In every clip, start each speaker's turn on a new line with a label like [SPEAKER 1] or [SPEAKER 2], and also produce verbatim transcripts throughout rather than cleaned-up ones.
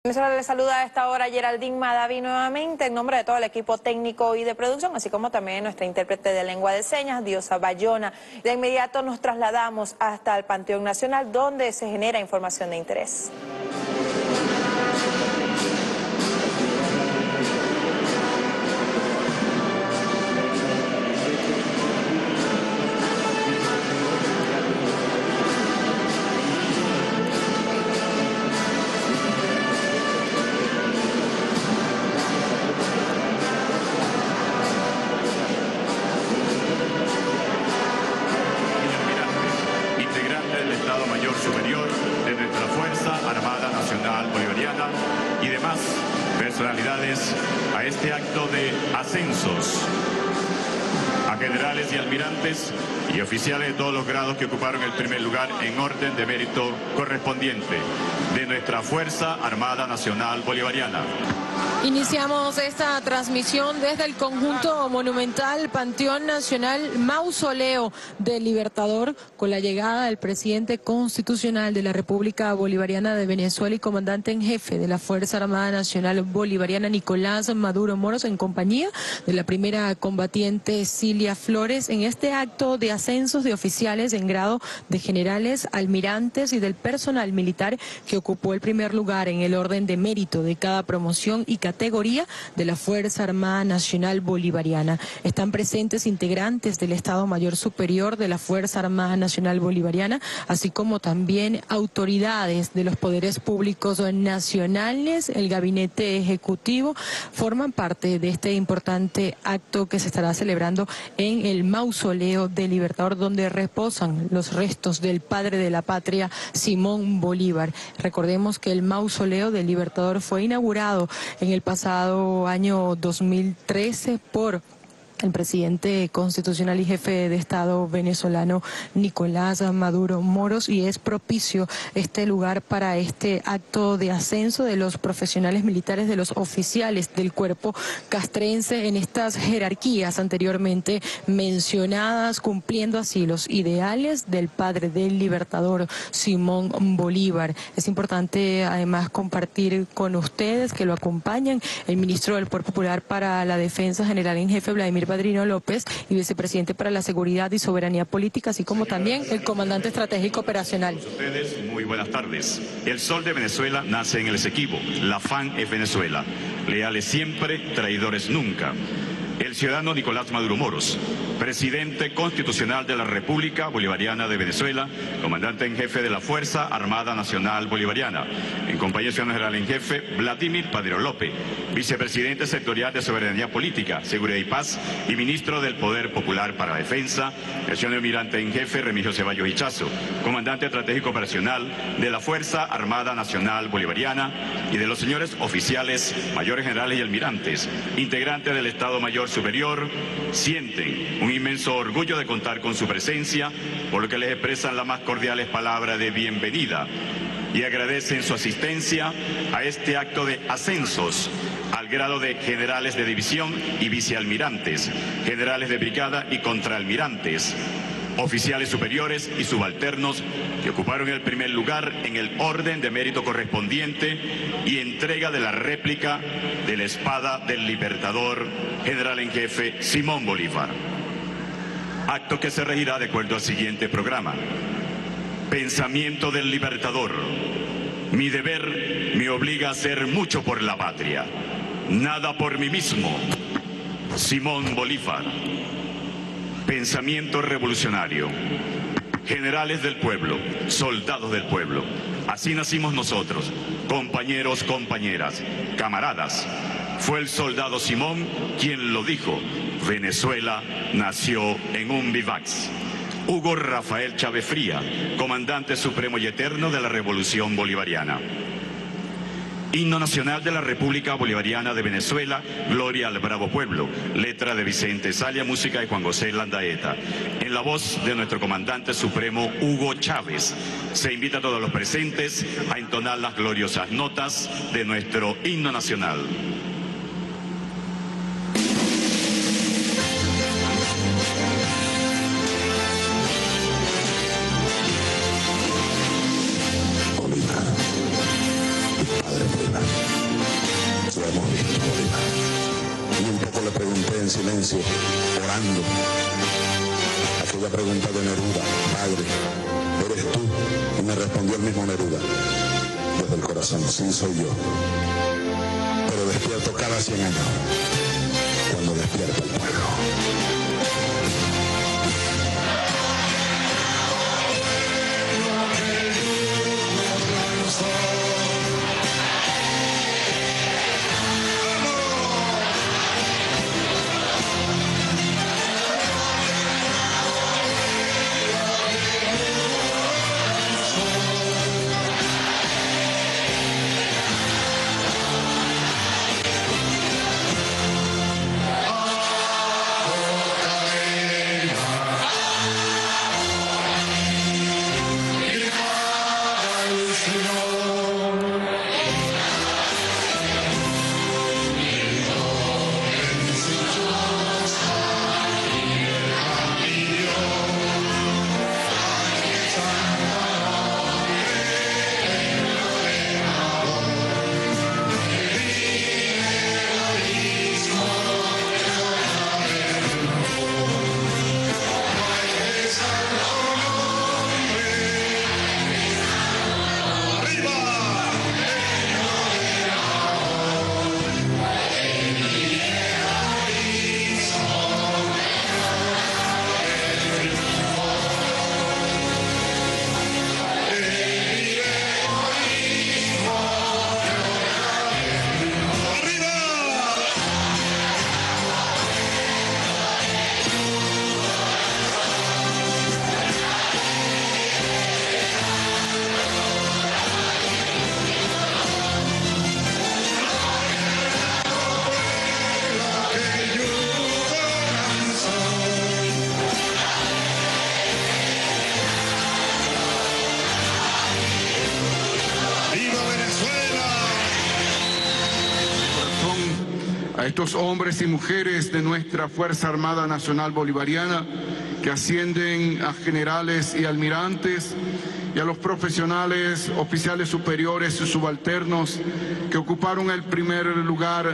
[SPEAKER 1] Venezuela le saluda a esta hora Geraldine Madavi nuevamente en nombre de todo el equipo técnico y de producción, así como también nuestra intérprete de lengua de señas, Diosa Bayona. De inmediato nos trasladamos hasta el Panteón Nacional, donde se genera información de interés.
[SPEAKER 2] Superior de nuestra Fuerza Armada Nacional Bolivariana y demás personalidades a este acto de ascensos a generales y almirantes y oficiales de todos los grados que ocuparon el primer lugar en orden de mérito correspondiente de nuestra Fuerza Armada Nacional Bolivariana.
[SPEAKER 3] Iniciamos esta transmisión desde el conjunto monumental Panteón Nacional Mausoleo del Libertador, con la llegada del presidente constitucional de la República Bolivariana de Venezuela y comandante en jefe de la Fuerza Armada Nacional Bolivariana, Nicolás Maduro Moros, en compañía de la primera combatiente Cilia Flores, en este acto de ascensos de oficiales en grado de generales, almirantes y del personal militar que ocupó el primer lugar en el orden de mérito de cada promoción y categoría de la Fuerza Armada Nacional Bolivariana. Están presentes integrantes del Estado Mayor Superior de la Fuerza Armada Nacional Bolivariana, así como también autoridades de los poderes públicos nacionales, el gabinete ejecutivo, forman parte de este importante acto que se estará celebrando en el Mausoleo del Libertador, donde reposan los restos del padre de la patria, Simón Bolívar. Recordemos que el Mausoleo del Libertador fue inaugurado en el pasado año dos mil trece por el presidente constitucional y jefe de Estado venezolano Nicolás Maduro Moros, y es propicio este lugar para este acto de ascenso de los profesionales militares, de los oficiales del cuerpo castrense en estas jerarquías anteriormente mencionadas, cumpliendo así los ideales del padre del libertador Simón Bolívar. Es importante además compartir con ustedes que lo acompañan el ministro del Poder Popular para la Defensa, general en jefe Vladimir Padrino López, y vicepresidente para la Seguridad y Soberanía Política, así como también el comandante estratégico operacional.
[SPEAKER 2] Ustedes, muy buenas tardes. El sol de Venezuela nace en el Esequibo. La F A N es Venezuela. Leales siempre, traidores nunca. El ciudadano Nicolás Maduro Moros, presidente constitucional de la República Bolivariana de Venezuela, comandante en jefe de la Fuerza Armada Nacional Bolivariana, en compañía del ciudadano general en jefe Vladimir Padrino López, vicepresidente sectorial de Soberanía Política, Seguridad y Paz y ministro del Poder Popular para la Defensa, el ciudadano almirante en jefe Remigio Ceballos Hichazo, comandante estratégico operacional de la Fuerza Armada Nacional Bolivariana, y de los señores oficiales, mayores generales y almirantes, integrantes del Estado Mayor Superior, sienten un inmenso orgullo de contar con su presencia, por lo que les expresan las más cordiales palabras de bienvenida y agradecen su asistencia a este acto de ascensos al grado de generales de división y vicealmirantes, generales de brigada y contraalmirantes, oficiales superiores y subalternos que ocuparon el primer lugar en el orden de mérito correspondiente y entrega de la réplica de la espada del libertador general en jefe Simón Bolívar. Acto que se regirá de acuerdo al siguiente programa. Pensamiento del libertador. Mi deber me obliga a hacer mucho por la patria, nada por mí mismo. Simón Bolívar. Pensamiento revolucionario. Generales del pueblo, soldados del pueblo. Así nacimos nosotros, compañeros, compañeras, camaradas. Fue el soldado Simón quien lo dijo. Venezuela nació en un vivax. Hugo Rafael Chávez Fría, comandante supremo y eterno de la Revolución Bolivariana. Himno nacional de la República Bolivariana de Venezuela, Gloria al Bravo Pueblo, letra de Vicente Salia, música de Juan José Landaeta. En la voz de nuestro comandante supremo Hugo Chávez, se invita a todos los presentes a entonar las gloriosas notas de nuestro himno nacional.
[SPEAKER 4] Bolívar, padre Bolívar. silencio, orando. Aquella pregunta de Neruda: Padre, ¿eres tú? Y me respondió el mismo Neruda, desde el corazón: sí, soy yo. Pero despierto cada cien años, cuando despierta el pueblo.
[SPEAKER 5] A estos hombres y mujeres de nuestra Fuerza Armada Nacional Bolivariana que ascienden a generales y almirantes, y a los profesionales, oficiales superiores y subalternos que ocuparon el primer lugar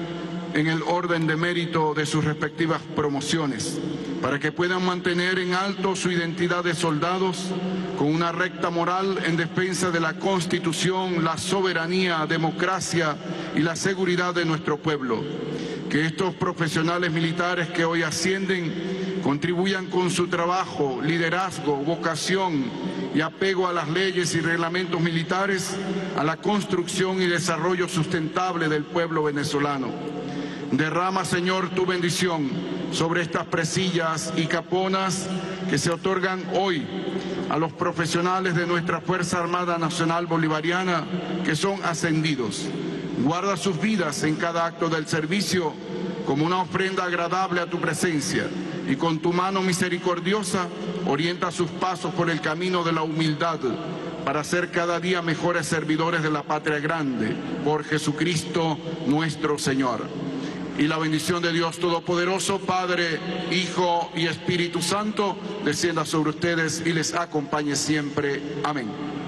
[SPEAKER 5] en el orden de mérito de sus respectivas promociones, para que puedan mantener en alto su identidad de soldados con una recta moral en defensa de la Constitución, la soberanía, democracia y la seguridad de nuestro pueblo. Que estos profesionales militares que hoy ascienden contribuyan con su trabajo, liderazgo, vocación y apego a las leyes y reglamentos militares a la construcción y desarrollo sustentable del pueblo venezolano. Derrama, Señor, tu bendición sobre estas presillas y caponas que se otorgan hoy a los profesionales de nuestra Fuerza Armada Nacional Bolivariana que son ascendidos. Guarda sus vidas en cada acto del servicio como una ofrenda agradable a tu presencia, y con tu mano misericordiosa orienta sus pasos por el camino de la humildad para ser cada día mejores servidores de la patria grande, por Jesucristo nuestro Señor. Y la bendición de Dios Todopoderoso, Padre, Hijo y Espíritu Santo, descienda sobre ustedes y les acompañe siempre. Amén.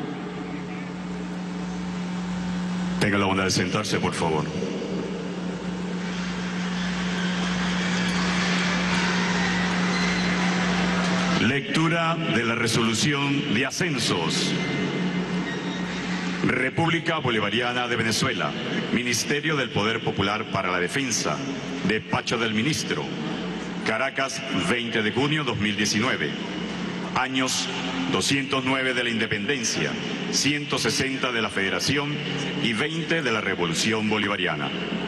[SPEAKER 2] Tenga la bondad de sentarse, por favor. Lectura de la resolución de ascensos. República Bolivariana de Venezuela, Ministerio del Poder Popular para la Defensa, Despacho del Ministro, Caracas, veinte de junio de dos mil diecinueve. Años doscientos nueve de la Independencia, ciento sesenta de la Federación y veinte de la Revolución Bolivariana.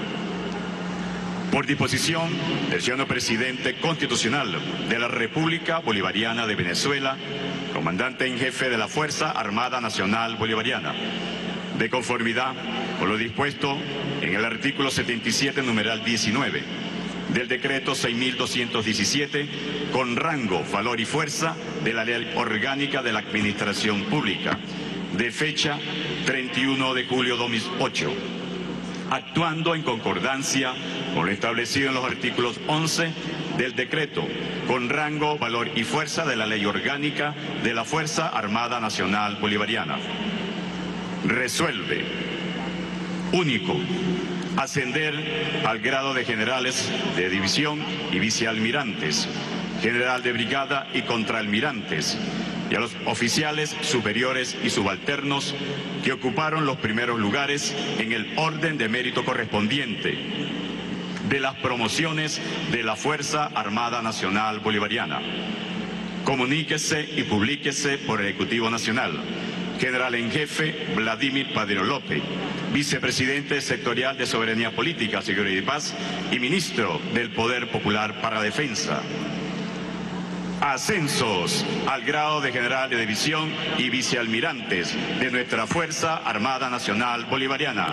[SPEAKER 2] Por disposición del señor Presidente Constitucional de la República Bolivariana de Venezuela, Comandante en Jefe de la Fuerza Armada Nacional Bolivariana, de conformidad con lo dispuesto en el artículo setenta y siete, numeral diecinueve, del decreto seis mil doscientos diecisiete, con rango, valor y fuerza de la Ley Orgánica de la Administración Pública, de fecha treinta y uno de julio de dos mil ocho, actuando en concordancia con lo establecido en los artículos once del decreto, con rango, valor y fuerza de la Ley Orgánica de la Fuerza Armada Nacional Bolivariana. Resuelve. Único. Ascender al grado de generales de división y vicealmirantes, general de brigada y contraalmirantes, y a los oficiales superiores y subalternos que ocuparon los primeros lugares en el orden de mérito correspondiente de las promociones de la Fuerza Armada Nacional Bolivariana. Comuníquese y publíquese por el Ejecutivo Nacional. General en Jefe Vladimir Padrino López, Vicepresidente Sectorial de Soberanía Política, Seguridad y Paz y Ministro del Poder Popular para Defensa. Ascensos al grado de general de división y vicealmirantes de nuestra Fuerza Armada Nacional Bolivariana.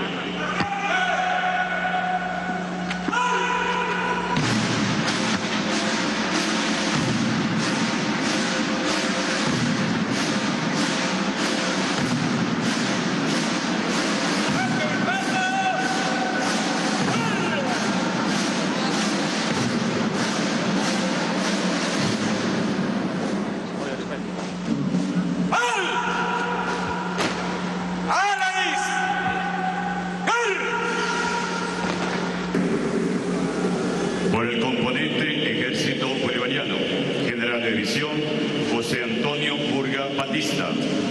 [SPEAKER 2] Por el componente Ejército Bolivariano, General de División José Antonio Murga Batista.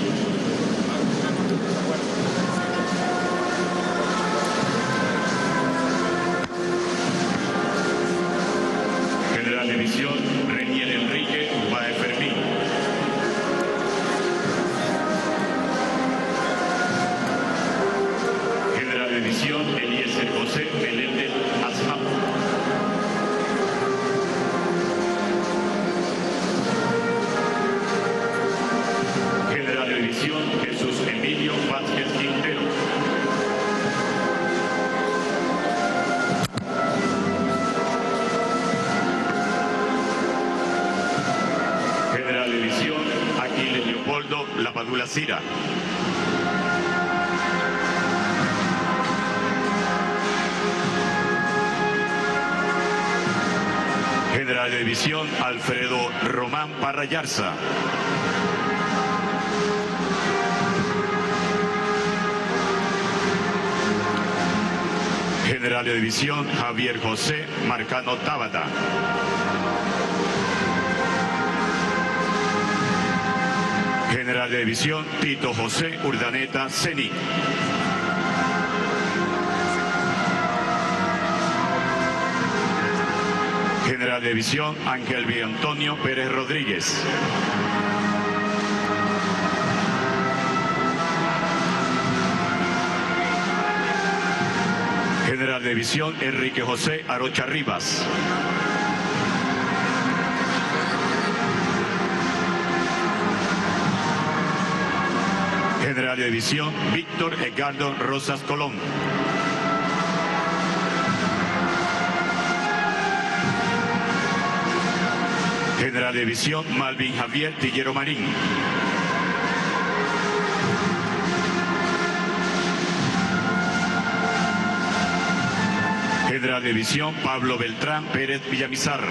[SPEAKER 2] General de División Renier Enrique Bae Fermín. General de División Eliezer José Meléndez Azham. General de División Jesús Emilio Vázquez Quintero. General de División Aquiles Leopoldo Lapadula Cira. General de División Alfredo Román Parra Yarza. General de División Javier José Marcano Tábata. General de División Tito José Urdaneta Ceni. General de División Ángel B. Antonio Pérez Rodríguez. General de División Enrique José Arocha Rivas. General de División Víctor Edgardo Rosas Colón. General de División Malvin Javier Tillero Marín. General de División Pablo Beltrán Pérez Villamizar.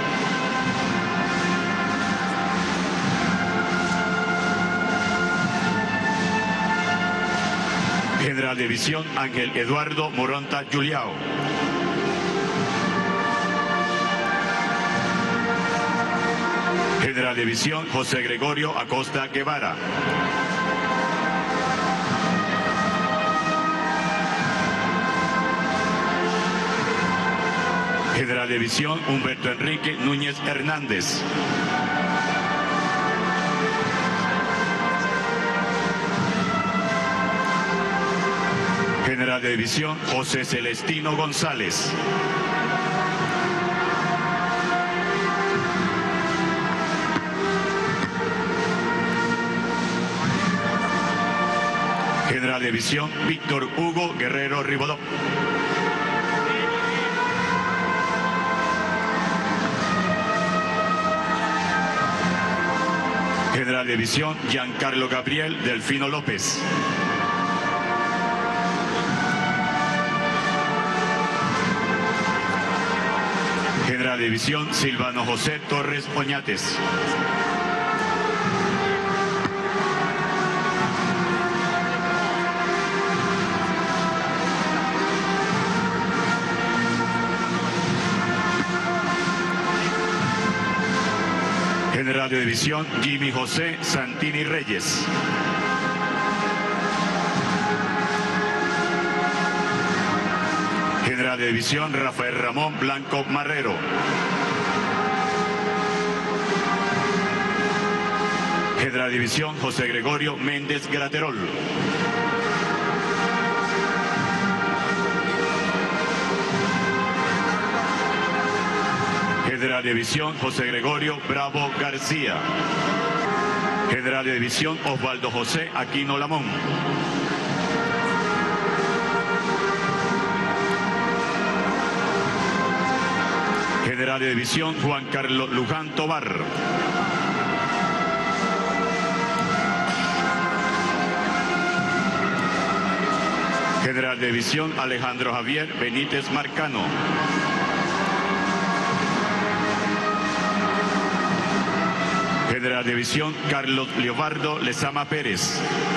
[SPEAKER 2] General de División Ángel Eduardo Moronta Juliao. General de División José Gregorio Acosta Guevara. General de División Humberto Enrique Núñez Hernández. General de División José Celestino González. General de División Víctor Hugo Guerrero Ribodó. General de División Giancarlo Gabriel Delfino López. General de División Silvano José Torres Oñates. General de División Jimmy José Santini Reyes. General de División Rafael Ramón Blanco Marrero. General de División José Gregorio Méndez Graterol. General de División José Gregorio Bravo García. General de División Osvaldo José Aquino Lamón. General de División Juan Carlos Luján Tobar. General de División Alejandro Javier Benítez Marcano. General de División Carlos Leobardo Lezama Pérez.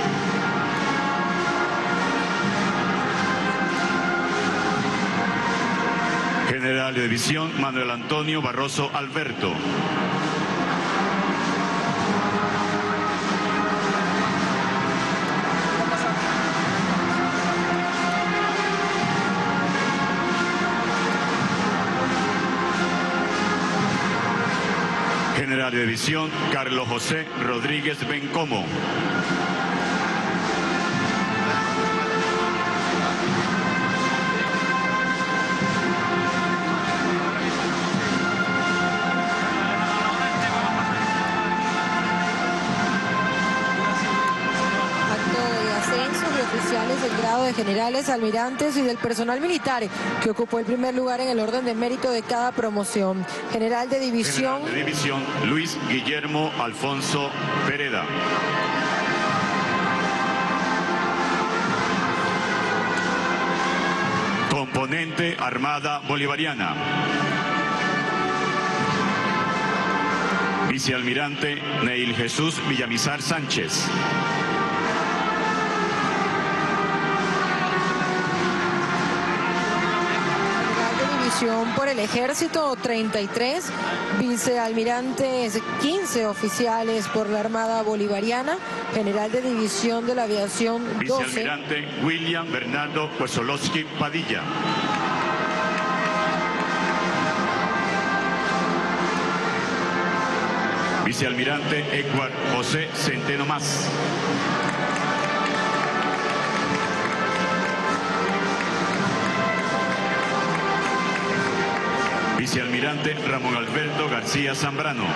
[SPEAKER 2] General de División Manuel Antonio Barroso Alberto. General de División Carlos José Rodríguez Bencomo.
[SPEAKER 3] Del grado de generales, almirantes y del personal militar que ocupó el primer lugar en el orden de mérito de cada promoción. General de División,
[SPEAKER 2] General de División Luis Guillermo Alfonso Pereda. Componente Armada Bolivariana. Vicealmirante Neil Jesús Villamizar Sánchez.
[SPEAKER 3] por el Ejército, treinta y tres, vicealmirantes, quince oficiales por la Armada Bolivariana, general de división de la aviación, doce.
[SPEAKER 2] Vicealmirante William Bernardo Huesolowski Padilla. Vicealmirante Edward José Centeno Más. Vicealmirante Ramón Alberto García Zambrano.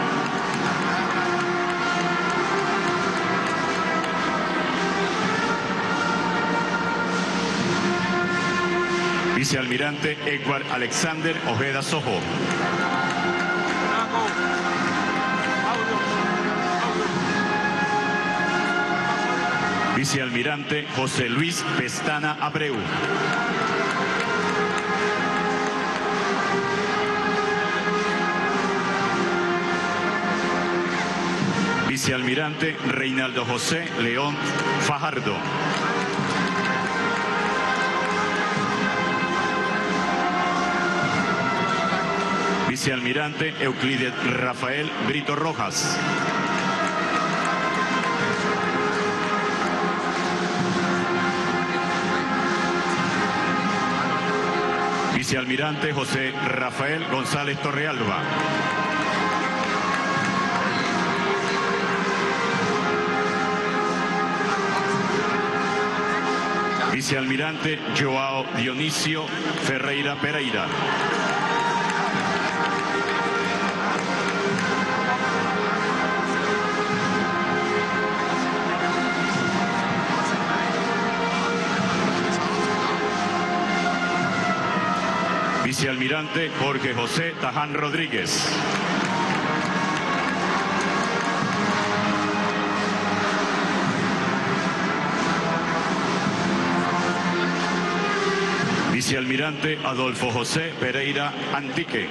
[SPEAKER 2] Vicealmirante Edward Alexander Ojeda Sojo. Vicealmirante José Luis Pestana Abreu. Vicealmirante Reinaldo José León Fajardo. Vicealmirante Euclides Rafael Brito Rojas. Vicealmirante José Rafael González Torrealba. Vicealmirante Joao Dionisio Ferreira Pereira. Vicealmirante Jorge José Taján Rodríguez. Vicealmirante Adolfo José Pereira Antique.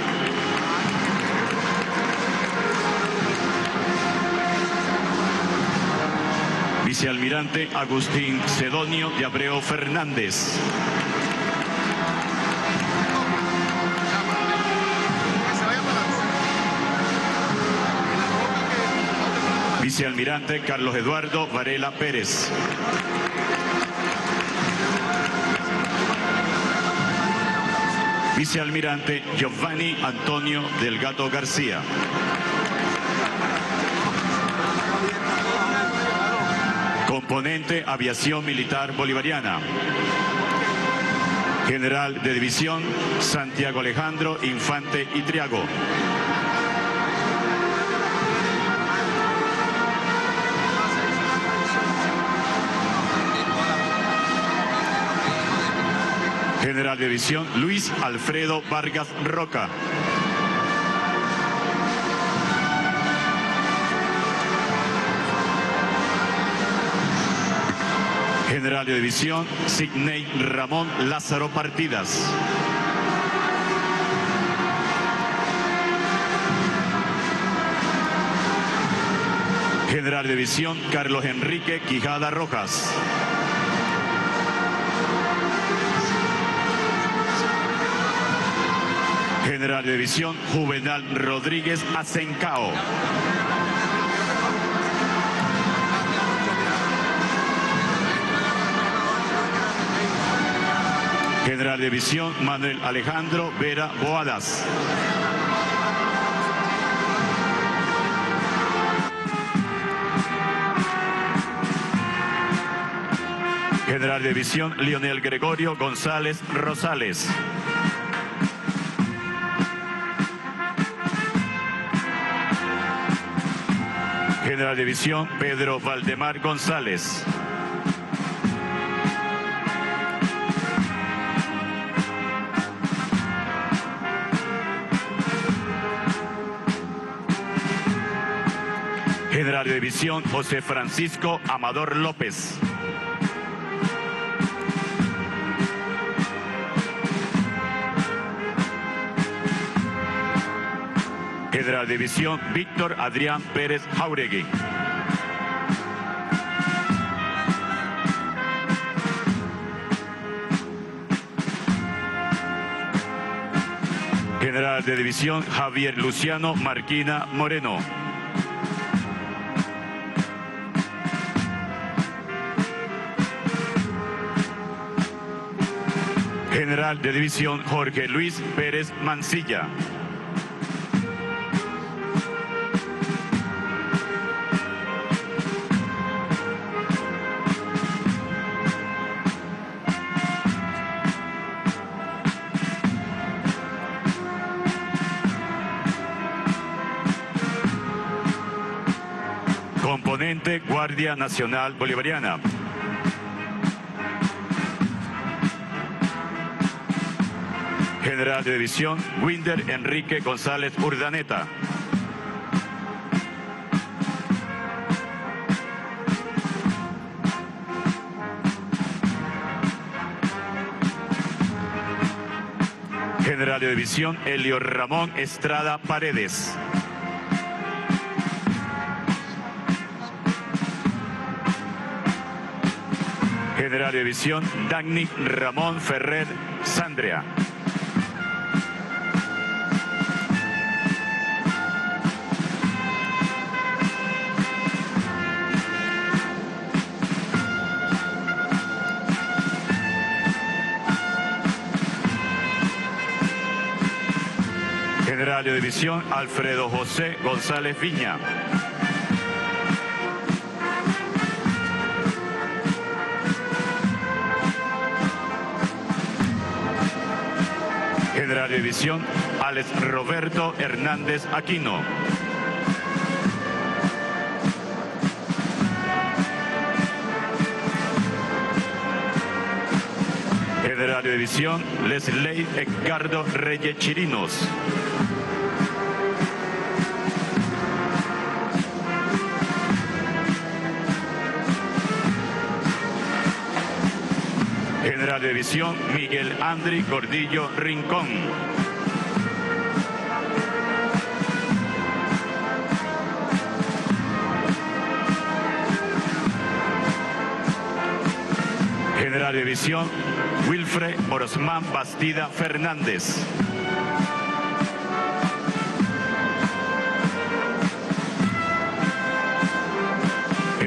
[SPEAKER 2] Vicealmirante Agustín Sedonio de Abreu Fernández. Vicealmirante Carlos Eduardo Varela Pérez. Vicealmirante Giovanni Antonio Delgado García. Componente Aviación Militar Bolivariana. General de División Santiago Alejandro Infante Itriago. General de División Luis Alfredo Vargas Roca. General de División Sidney Ramón Lázaro Partidas. General de División Carlos Enrique Quijada Rojas. General de División Juvenal Rodríguez Asencao. General de División Manuel Alejandro Vera Boadas. General de División Leonel Gregorio González Rosales. General de División Pedro Valdemar González. General de División José Francisco Amador López. General de División Víctor Adrián Pérez Jauregui. General de División Javier Luciano Marquina Moreno. General de División Jorge Luis Pérez Mancilla. Componente Guardia Nacional Bolivariana. General de División Winder Enrique González Urdaneta. General de División Elio Ramón Estrada Paredes. General de División Dagny Ramón Ferrer Sandria. General de División Alfredo José González Viña. General de División Alex Roberto Hernández Aquino. General de División Leslie Edgardo Reyes Chirinos. General de División Miguel Andri Gordillo Rincón. General de División Wilfred Orozmán Bastida Fernández.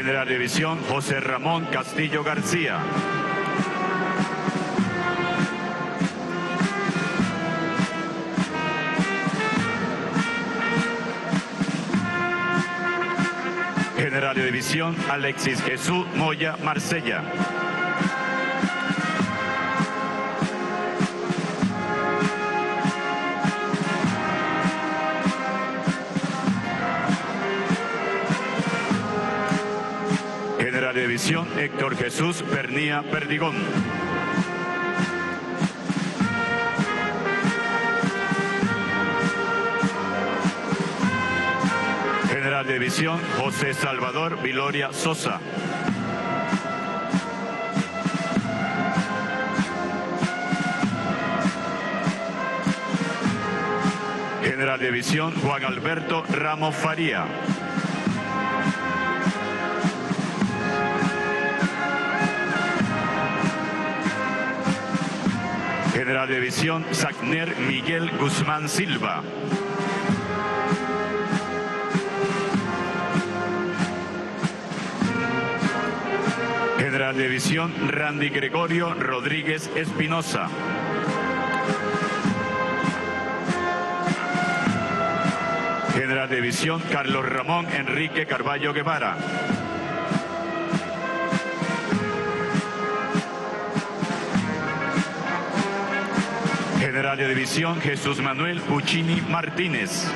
[SPEAKER 2] General de División José Ramón Castillo García. General de División Alexis Jesús Moya Marsella. General de División Héctor Jesús Pernía Perdigón. General de División José Salvador Viloria Sosa. General de División Juan Alberto Ramos Faría. General de División Sagner Miguel Guzmán Silva. General de División Randy Gregorio Rodríguez Espinosa. General de División Carlos Ramón Enrique Carballo Guevara. General de División Jesús Manuel Puccini Martínez.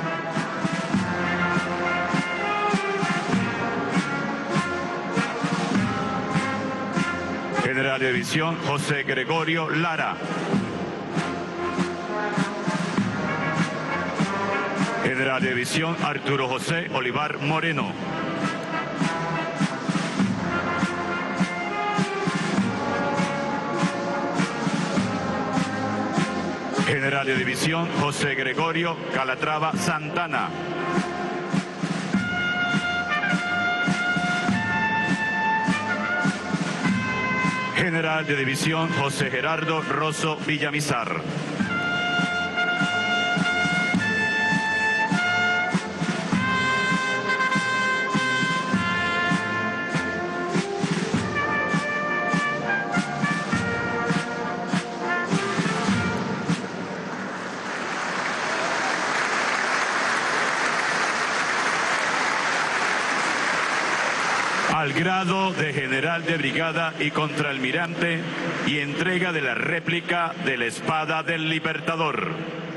[SPEAKER 2] General de División José Gregorio Lara. General de División Arturo José Olivar Moreno. General de División José Gregorio Calatrava Santana. General de División José Gerardo Rosso Villamizar. Al grado de general de brigada y contraalmirante y entrega de la réplica de la espada del Libertador.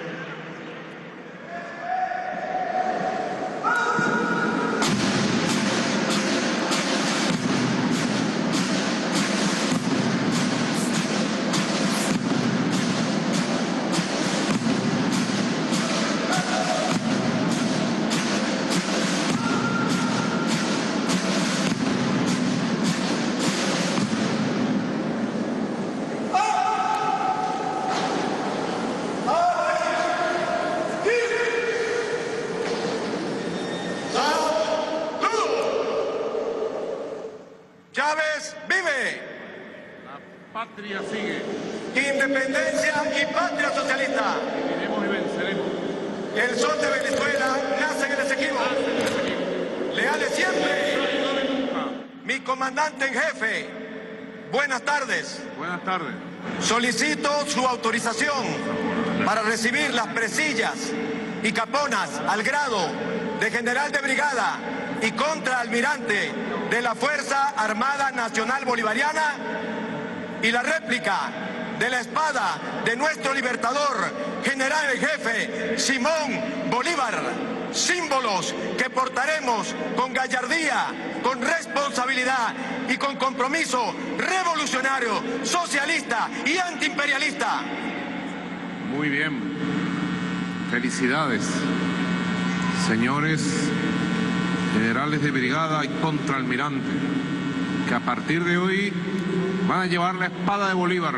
[SPEAKER 6] Chávez vive.
[SPEAKER 5] La patria sigue.
[SPEAKER 6] Independencia y patria socialista.
[SPEAKER 5] Viviremos y venceremos.
[SPEAKER 6] El sol de Venezuela nace en el Esequibo. Leales siempre. Mi comandante en jefe. Buenas tardes.
[SPEAKER 5] Buenas tardes.
[SPEAKER 6] Solicito su autorización para recibir las presillas y caponas al grado de general de brigada y contraalmirante de la Fuerza Armada Nacional Bolivariana y la réplica de la espada de nuestro libertador, general en jefe Simón Bolívar, símbolos que portaremos con gallardía, con responsabilidad y con compromiso revolucionario, socialista y antiimperialista.
[SPEAKER 5] Muy bien. Felicidades, señores generales de brigada y contraalmirante, que a partir de hoy van a llevar la espada de Bolívar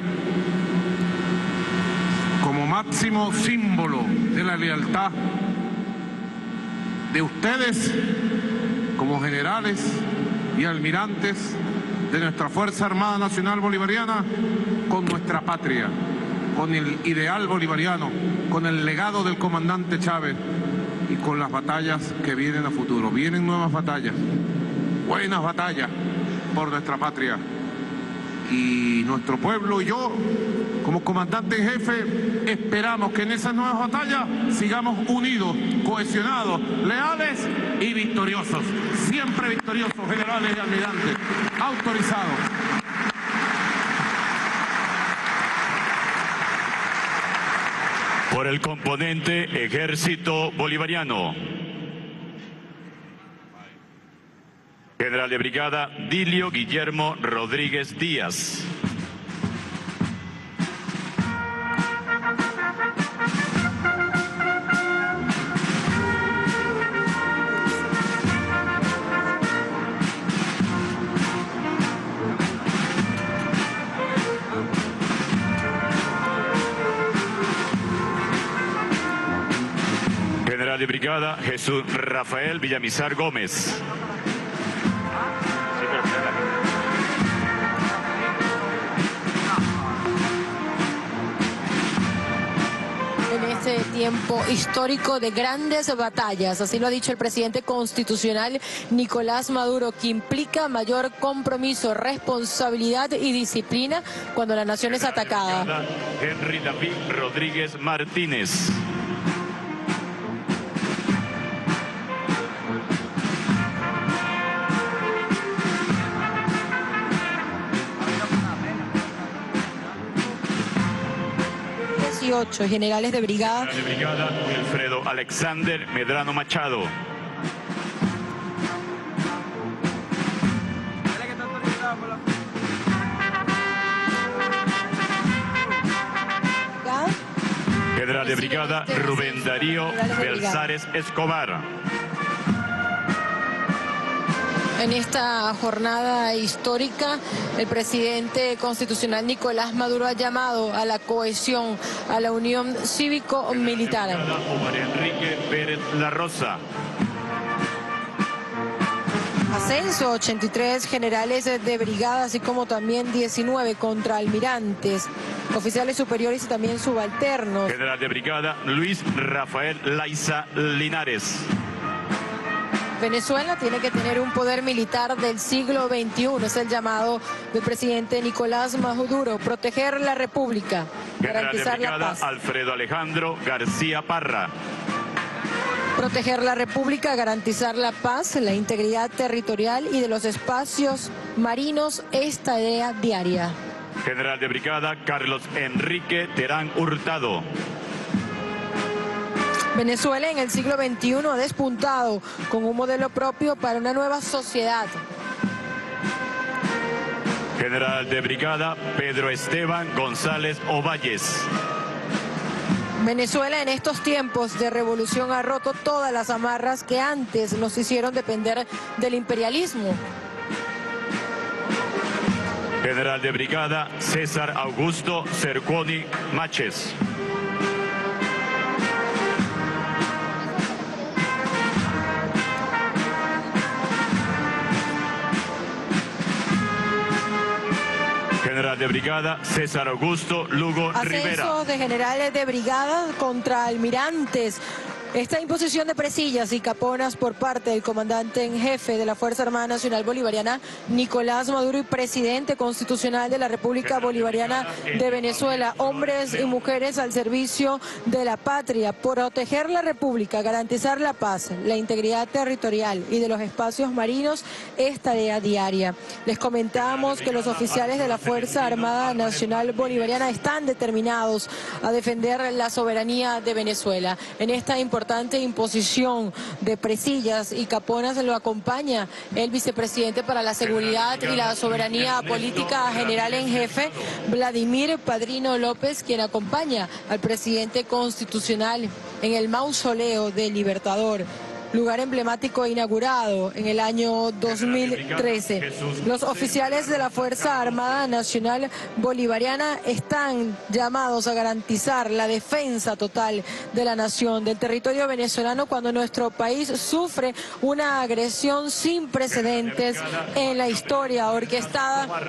[SPEAKER 5] como máximo símbolo de la lealtad de ustedes como generales y almirantes de nuestra Fuerza Armada Nacional Bolivariana con nuestra patria, con el ideal bolivariano, con el legado del comandante Chávez y con las batallas que vienen a futuro. Vienen nuevas batallas, buenas batallas por nuestra patria. Y nuestro pueblo y yo, como comandante en jefe, esperamos que en esas nuevas batallas sigamos unidos, cohesionados, leales y victoriosos. Siempre victoriosos, generales y almirantes. Autorizados.
[SPEAKER 2] Por el componente Ejército Bolivariano, General de Brigada Dilio Guillermo Rodríguez Díaz. General de Brigada Jesús Rafael Villamizar Gómez.
[SPEAKER 3] En este tiempo histórico de grandes batallas, así lo ha dicho el presidente constitucional Nicolás Maduro, que implica mayor compromiso, responsabilidad y disciplina cuando la nación es atacada.
[SPEAKER 2] Henry David Rodríguez Martínez.
[SPEAKER 3] dieciocho generales de brigada.
[SPEAKER 2] General de Brigada Wilfredo Alexander Medrano Machado. General de Brigada Rubén Darío Belzares Escobar.
[SPEAKER 3] En esta jornada histórica, el presidente constitucional Nicolás Maduro ha llamado a la cohesión, a la unión cívico-militar.
[SPEAKER 2] Omar Enrique Pérez La Rosa.
[SPEAKER 3] Ascenso, ochenta y tres generales de brigada, así como también diecinueve contraalmirantes, oficiales superiores y también subalternos.
[SPEAKER 2] General de Brigada Luis Rafael Laiza Linares.
[SPEAKER 3] Venezuela tiene que tener un poder militar del siglo veintiuno, es el llamado del presidente Nicolás Maduro, proteger la república, garantizar la paz.
[SPEAKER 2] Alfredo Alejandro García Parra.
[SPEAKER 3] Proteger la república, garantizar la paz, la integridad territorial y de los espacios marinos es tarea diaria.
[SPEAKER 2] General de Brigada Carlos Enrique Terán Hurtado.
[SPEAKER 3] Venezuela en el siglo veintiuno ha despuntado con un modelo propio para una nueva sociedad.
[SPEAKER 2] General de Brigada Pedro Esteban González Ovalles.
[SPEAKER 3] Venezuela en estos tiempos de revolución ha roto todas las amarras que antes nos hicieron depender del imperialismo.
[SPEAKER 2] General de Brigada César Augusto Cerconi Máchez. General de Brigada César Augusto Lugo
[SPEAKER 3] Ascenso
[SPEAKER 2] Rivera.
[SPEAKER 3] de generales de brigada contra almirantes. Esta imposición de presillas y caponas por parte del comandante en jefe de la Fuerza Armada Nacional Bolivariana, Nicolás Maduro, y presidente constitucional de la República Bolivariana de Venezuela, hombres y mujeres al servicio de la patria, proteger la República, garantizar la paz, la integridad territorial y de los espacios marinos es tarea diaria. Les comentábamos que los oficiales de la Fuerza Armada Nacional Bolivariana están determinados a defender la soberanía de Venezuela. En esta importante importante imposición de presillas y caponas lo acompaña el vicepresidente para la seguridad y la soberanía política general en jefe, Vladimir Padrino López, quien acompaña al presidente constitucional en el mausoleo del Libertador, lugar emblemático inaugurado en el año dos mil trece. Los oficiales de la Fuerza Armada Nacional Bolivariana están llamados a garantizar la defensa total de la nación, del territorio venezolano, cuando nuestro país sufre una agresión sin precedentes en la historia, orquestada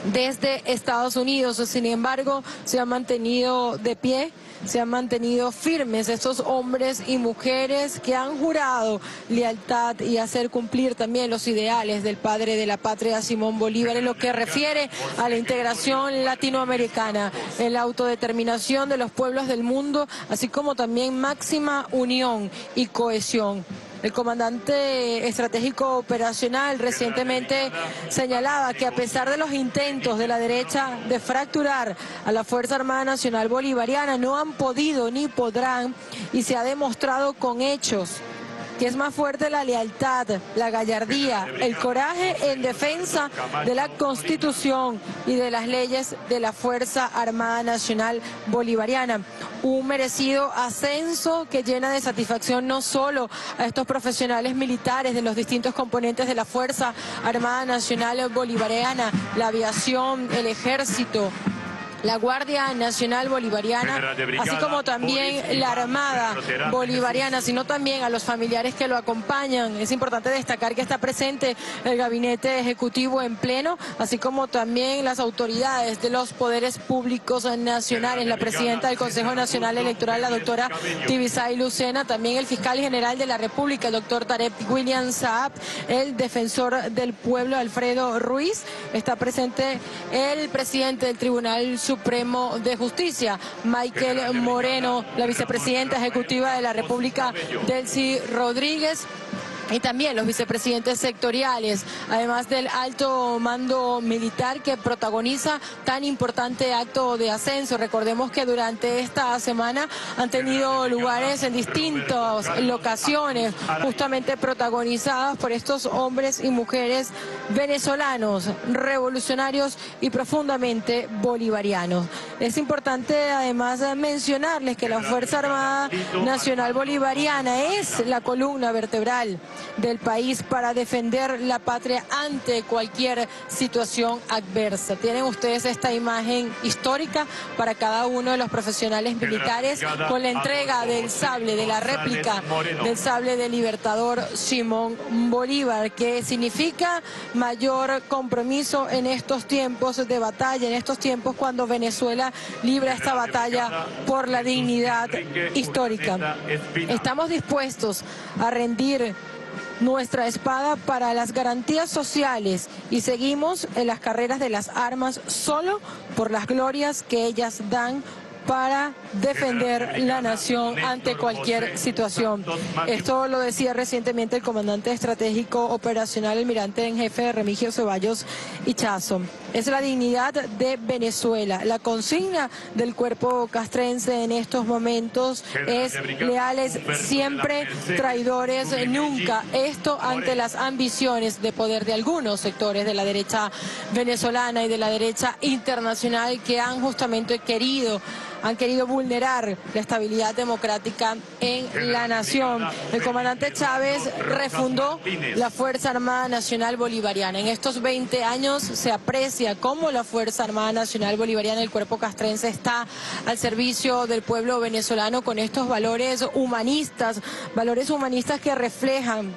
[SPEAKER 3] desde Estados Unidos. Sin embargo, se han mantenido de pie, se han mantenido firmes estos hombres y mujeres que han jurado lealtad y hacer cumplir también los ideales del padre de la patria, Simón Bolívar, en lo que refiere a la integración latinoamericana, en la autodeterminación de los pueblos del mundo, así como también máxima unión y cohesión. El comandante estratégico operacional recientemente señalaba que a pesar de los intentos de la derecha de fracturar a la Fuerza Armada Nacional Bolivariana, no han podido ni podrán, y se ha demostrado con hechos que es más fuerte la lealtad, la gallardía, el coraje en defensa de la Constitución y de las leyes de la Fuerza Armada Nacional Bolivariana. Un merecido ascenso que llena de satisfacción no solo a estos profesionales militares de los distintos componentes de la Fuerza Armada Nacional Bolivariana, la aviación, el ejército, la Guardia Nacional Bolivariana, así como también la Armada Bolivariana, sino también a los familiares que lo acompañan. Es importante destacar que está presente el Gabinete Ejecutivo en pleno, así como también las autoridades de los poderes públicos nacionales, la presidenta del Consejo Nacional Electoral, la doctora Tibisay Lucena, también el fiscal general de la República, el doctor Tarek William Saab, el defensor del pueblo, Alfredo Ruiz, está presente el presidente del Tribunal Supremo de Justicia, Michael Moreno, la vicepresidenta ejecutiva de la República, Delcy Rodríguez, y también los vicepresidentes sectoriales, además del alto mando militar que protagoniza tan importante acto de ascenso. Recordemos que durante esta semana han tenido lugares en distintas locaciones, justamente protagonizadas por estos hombres y mujeres venezolanos, revolucionarios y profundamente bolivarianos. Es importante además mencionarles que la Fuerza Armada Nacional Bolivariana es la columna vertebral del país para defender la patria ante cualquier situación adversa. Tienen ustedes esta imagen histórica para cada uno de los profesionales militares con la entrega del sable, de la réplica del sable del libertador Simón Bolívar, que significa mayor compromiso en estos tiempos de batalla, en estos tiempos cuando Venezuela libra esta batalla por la dignidad histórica. Estamos dispuestos a rendir nuestra espada para las garantías sociales y seguimos en las carreras de las armas solo por las glorias que ellas dan para defender la nación ante cualquier situación. Esto lo decía recientemente el comandante estratégico operacional, almirante en jefe Remigio Ceballos Ichazo. Es la dignidad de Venezuela. La consigna del cuerpo castrense en estos momentos es leales siempre, traidores nunca. Esto ante las ambiciones de poder de algunos sectores de la derecha venezolana y de la derecha internacional que han justamente querido han querido vulnerar la estabilidad democrática en la nación. El comandante Chávez refundó la Fuerza Armada Nacional Bolivariana. En estos veinte años se aprecia cómo la Fuerza Armada Nacional Bolivariana, el cuerpo castrense, está al servicio del pueblo venezolano con estos valores humanistas, valores humanistas que reflejan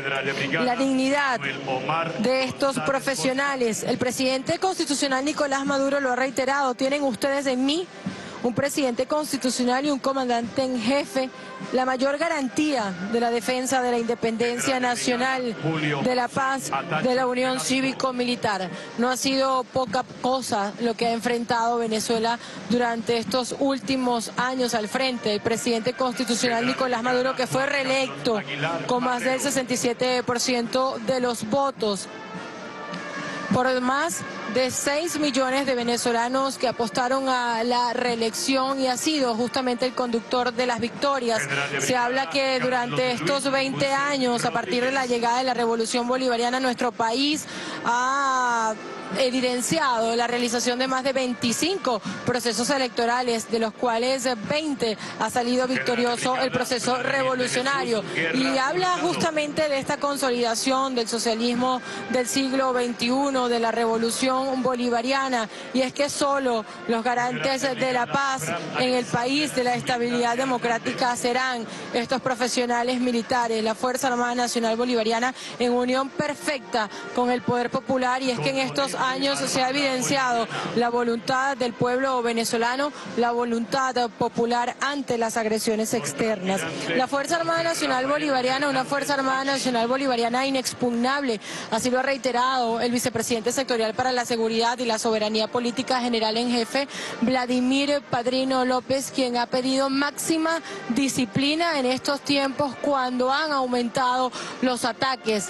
[SPEAKER 3] la dignidad de estos profesionales. El presidente constitucional Nicolás Maduro lo ha reiterado: tienen ustedes en mí un presidente constitucional y un comandante en jefe, la mayor garantía de la defensa de la independencia nacional, de la paz, de la unión cívico-militar. No ha sido poca cosa lo que ha enfrentado Venezuela durante estos últimos años al frente. El presidente constitucional Nicolás Maduro, que fue reelecto con más del sesenta y siete por ciento de los votos, por más de seis millones de venezolanos que apostaron a la reelección, y ha sido justamente el conductor de las victorias. Se habla que durante estos veinte años, a partir de la llegada de la Revolución Bolivariana, nuestro país ha evidenciado la realización de más de veinticinco procesos electorales, de los cuales veinte ha salido victorioso el proceso revolucionario, y habla justamente de esta consolidación del socialismo del siglo veintiuno, de la revolución bolivariana, y es que solo los garantes de la paz en el país, de la estabilidad democrática, serán estos profesionales militares, la Fuerza Armada Nacional Bolivariana, en unión perfecta con el poder popular. Y es que en estos años se ha evidenciado la voluntad del pueblo venezolano, la voluntad popular ante las agresiones externas. La Fuerza Armada Nacional Bolivariana, una Fuerza Armada Nacional Bolivariana inexpugnable, así lo ha reiterado el vicepresidente sectorial para la seguridad y la soberanía política general en jefe, Vladimir Padrino López, quien ha pedido máxima disciplina en estos tiempos cuando han aumentado los ataques.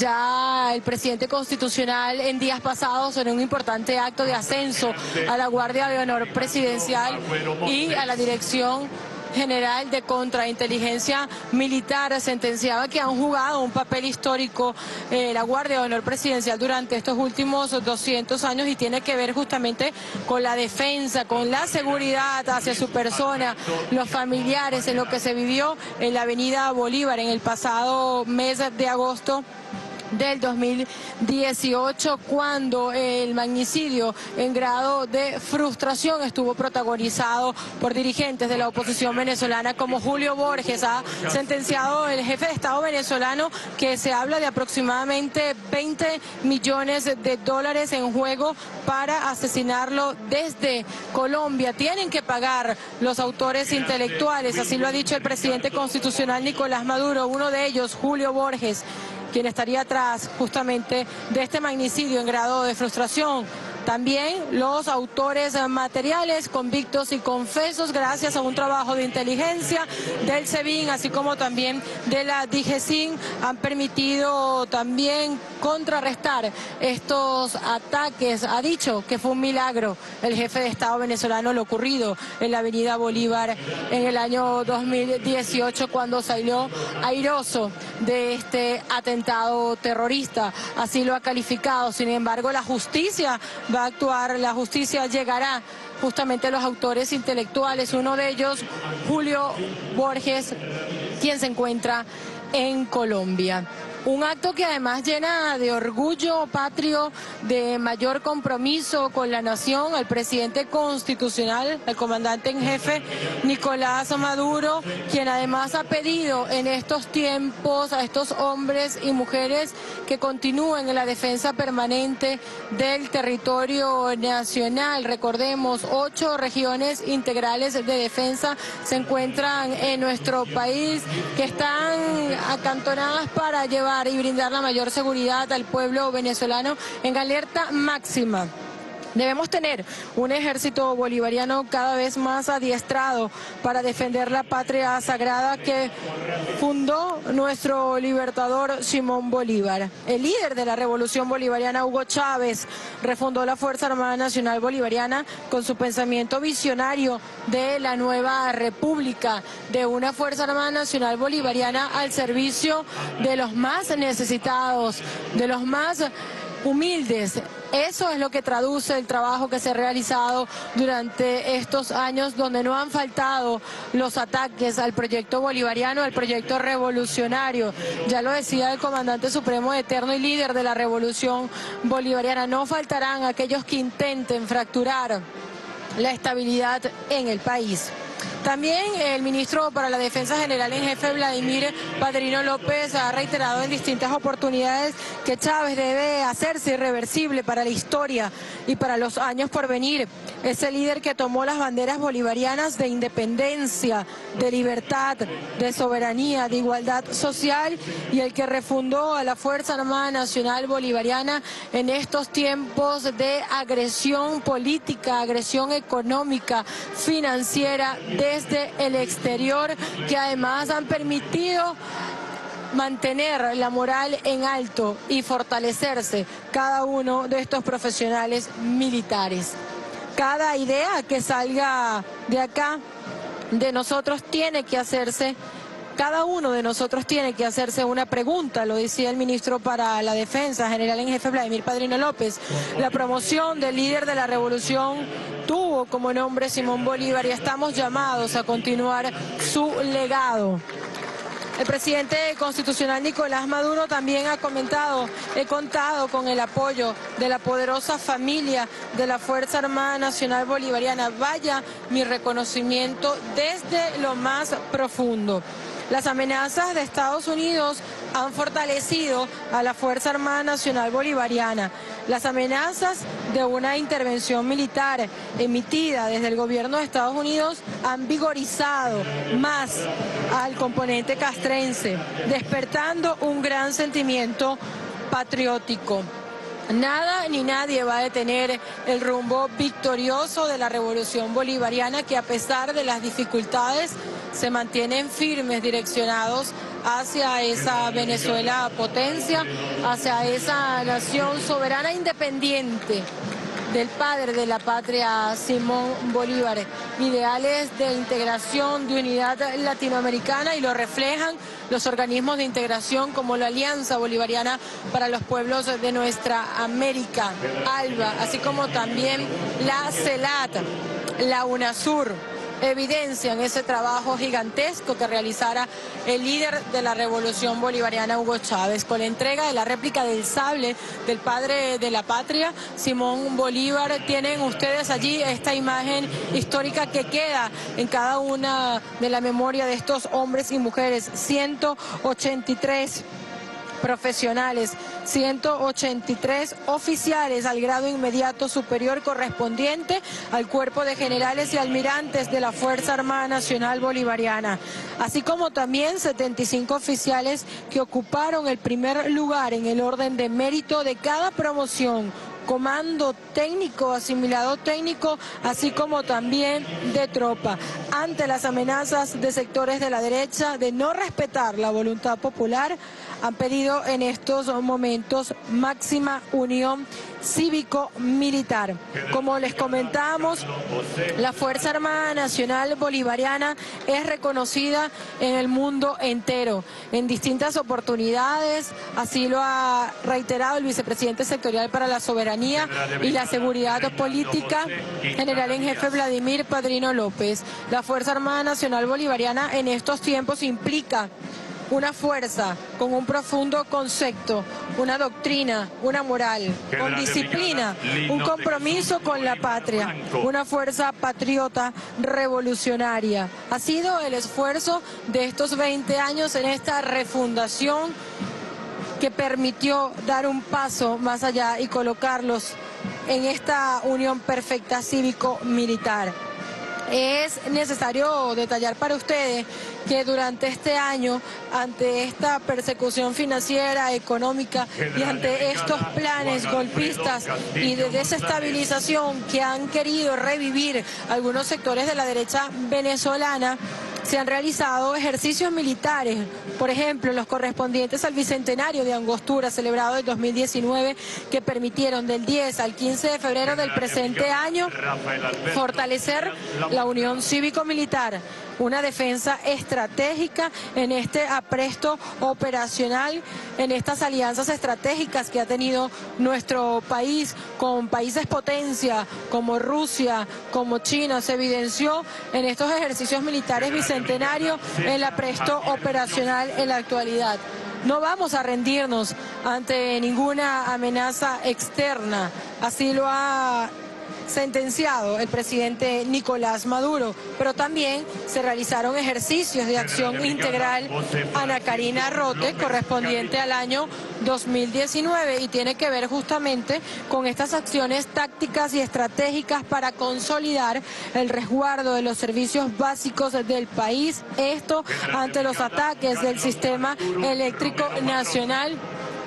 [SPEAKER 3] Ya el presidente constitucional en días pasados en un importante acto de ascenso a la Guardia de Honor Presidencial y a la Dirección General de Contrainteligencia Militar sentenciaba que han jugado un papel histórico eh, la Guardia de Honor Presidencial durante estos últimos doscientos años y tiene que ver justamente con la defensa, con la seguridad hacia su persona, los familiares, en lo que se vivió en la Avenida Bolívar en el pasado mes de agosto del dos mil dieciocho, cuando el magnicidio en grado de frustración estuvo protagonizado por dirigentes de la oposición venezolana como Julio Borges. Ha sentenciado el jefe de Estado venezolano que se habla de aproximadamente veinte millones de dólares en juego para asesinarlo desde Colombia. Tienen que pagar los autores intelectuales, así lo ha dicho el presidente constitucional Nicolás Maduro, uno de ellos, Julio Borges, quien estaría atrás justamente de este magnicidio en grado de frustración. También los autores materiales convictos y confesos gracias a un trabajo de inteligencia del SEBIN, así como también de la DIGESIN, han permitido también contrarrestar estos ataques. Ha dicho que fue un milagro el jefe de Estado venezolano lo ocurrido en la Avenida Bolívar en el año dos mil dieciocho, cuando salió airoso de este atentado terrorista. Así lo ha calificado. Sin embargo, la justicia va a actuar, la justicia llegará justamente a los autores intelectuales, uno de ellos, Julio Borges, quien se encuentra en Colombia. Un acto que además llena de orgullo patrio, de mayor compromiso con la nación, al presidente constitucional, al comandante en jefe Nicolás Maduro, quien además ha pedido en estos tiempos a estos hombres y mujeres que continúen en la defensa permanente del territorio nacional. Recordemos, ocho regiones integrales de defensa se encuentran en nuestro país, que están acantonadas para llevar y brindar la mayor seguridad al pueblo venezolano en alerta máxima. Debemos tener un ejército bolivariano cada vez más adiestrado para defender la patria sagrada que fundó nuestro libertador Simón Bolívar. El líder de la revolución bolivariana, Hugo Chávez, refundó la Fuerza Armada Nacional Bolivariana con su pensamiento visionario de la nueva república, de una Fuerza Armada Nacional Bolivariana al servicio de los más necesitados, de los más humildes. Eso es lo que traduce el trabajo que se ha realizado durante estos años, donde no han faltado los ataques al proyecto bolivariano, al proyecto revolucionario. Ya lo decía el comandante supremo eterno y líder de la revolución bolivariana, no faltarán aquellos que intenten fracturar la estabilidad en el país. También el ministro para la Defensa General en jefe, Vladimir Padrino López, ha reiterado en distintas oportunidades que Chávez debe hacerse irreversible para la historia y para los años por venir. Ese líder que tomó las banderas bolivarianas de independencia, de libertad, de soberanía, de igualdad social, y el que refundó a la Fuerza Armada Nacional Bolivariana en estos tiempos de agresión política, agresión económica, financiera, desde el exterior, que además han permitido mantener la moral en alto y fortalecerse cada uno de estos profesionales militares. Cada idea que salga de acá, de nosotros, tiene que hacerse, cada uno de nosotros tiene que hacerse una pregunta, lo decía el ministro para la Defensa General en jefe, Vladimir Padrino López. La promoción del líder de la revolución tuvo como nombre Simón Bolívar y estamos llamados a continuar su legado. El presidente constitucional Nicolás Maduro también ha comentado: he contado con el apoyo de la poderosa familia de la Fuerza Armada Nacional Bolivariana. Vaya mi reconocimiento desde lo más profundo. Las amenazas de Estados Unidos han fortalecido a la Fuerza Armada Nacional Bolivariana. Las amenazas de una intervención militar emitida desde el gobierno de Estados Unidos han vigorizado más al componente castrense, despertando un gran sentimiento patriótico. Nada ni nadie va a detener el rumbo victorioso de la revolución bolivariana, que a pesar de las dificultades se mantienen firmes, direccionados hacia esa Venezuela potencia, hacia esa nación soberana independiente del padre de la patria, Simón Bolívar. Ideales de integración, de unidad latinoamericana, y lo reflejan los organismos de integración como la Alianza Bolivariana para los Pueblos de Nuestra América, ALBA, así como también la CELAT, la UNASUR, evidencian ese trabajo gigantesco que realizara el líder de la revolución bolivariana, Hugo Chávez, con la entrega de la réplica del sable del padre de la patria, Simón Bolívar. Tienen ustedes allí esta imagen histórica que queda en cada una de la memoria de estos hombres y mujeres. ciento ochenta y tres profesionales, ciento ochenta y tres oficiales al grado inmediato superior correspondiente al cuerpo de generales y almirantes de la Fuerza Armada Nacional Bolivariana, así como también setenta y cinco oficiales que ocuparon el primer lugar en el orden de mérito de cada promoción, comando técnico, asimilado técnico, así como también de tropa, ante las amenazas de sectores de la derecha de no respetar la voluntad popular. Han pedido en estos momentos máxima unión cívico-militar. Como les comentábamos, la Fuerza Armada Nacional Bolivariana es reconocida en el mundo entero, en distintas oportunidades. Así lo ha reiterado el vicepresidente sectorial para la soberanía y la seguridad política, general en jefe Vladimir Padrino López. La Fuerza Armada Nacional Bolivariana en estos tiempos implica una fuerza con un profundo concepto, una doctrina, una moral, con disciplina, un compromiso con la patria, una fuerza patriota revolucionaria. Ha sido el esfuerzo de estos veinte años en esta refundación que permitió dar un paso más allá y colocarlos en esta unión perfecta cívico-militar. Es necesario detallar para ustedes que durante este año, ante esta persecución financiera, económica y ante estos planes golpistas y de desestabilización que han querido revivir algunos sectores de la derecha venezolana, se han realizado ejercicios militares, por ejemplo, los correspondientes al Bicentenario de Angostura, celebrado en dos mil diecinueve, que permitieron del diez al quince de febrero del presente año fortalecer la unión cívico-militar, una defensa estratégica en este apresto operacional, en estas alianzas estratégicas que ha tenido nuestro país con países potencia como Rusia, como China. Se evidenció en estos ejercicios militares bicentenarios el apresto operacional en la actualidad. No vamos a rendirnos ante ninguna amenaza externa, así lo ha sentenciado el presidente Nicolás Maduro, pero también se realizaron ejercicios de acción integral Ana Karina Rote correspondiente al año dos mil diecinueve y tiene que ver justamente con estas acciones tácticas y estratégicas para consolidar el resguardo de los servicios básicos del país, esto ante los ataques del sistema eléctrico nacional.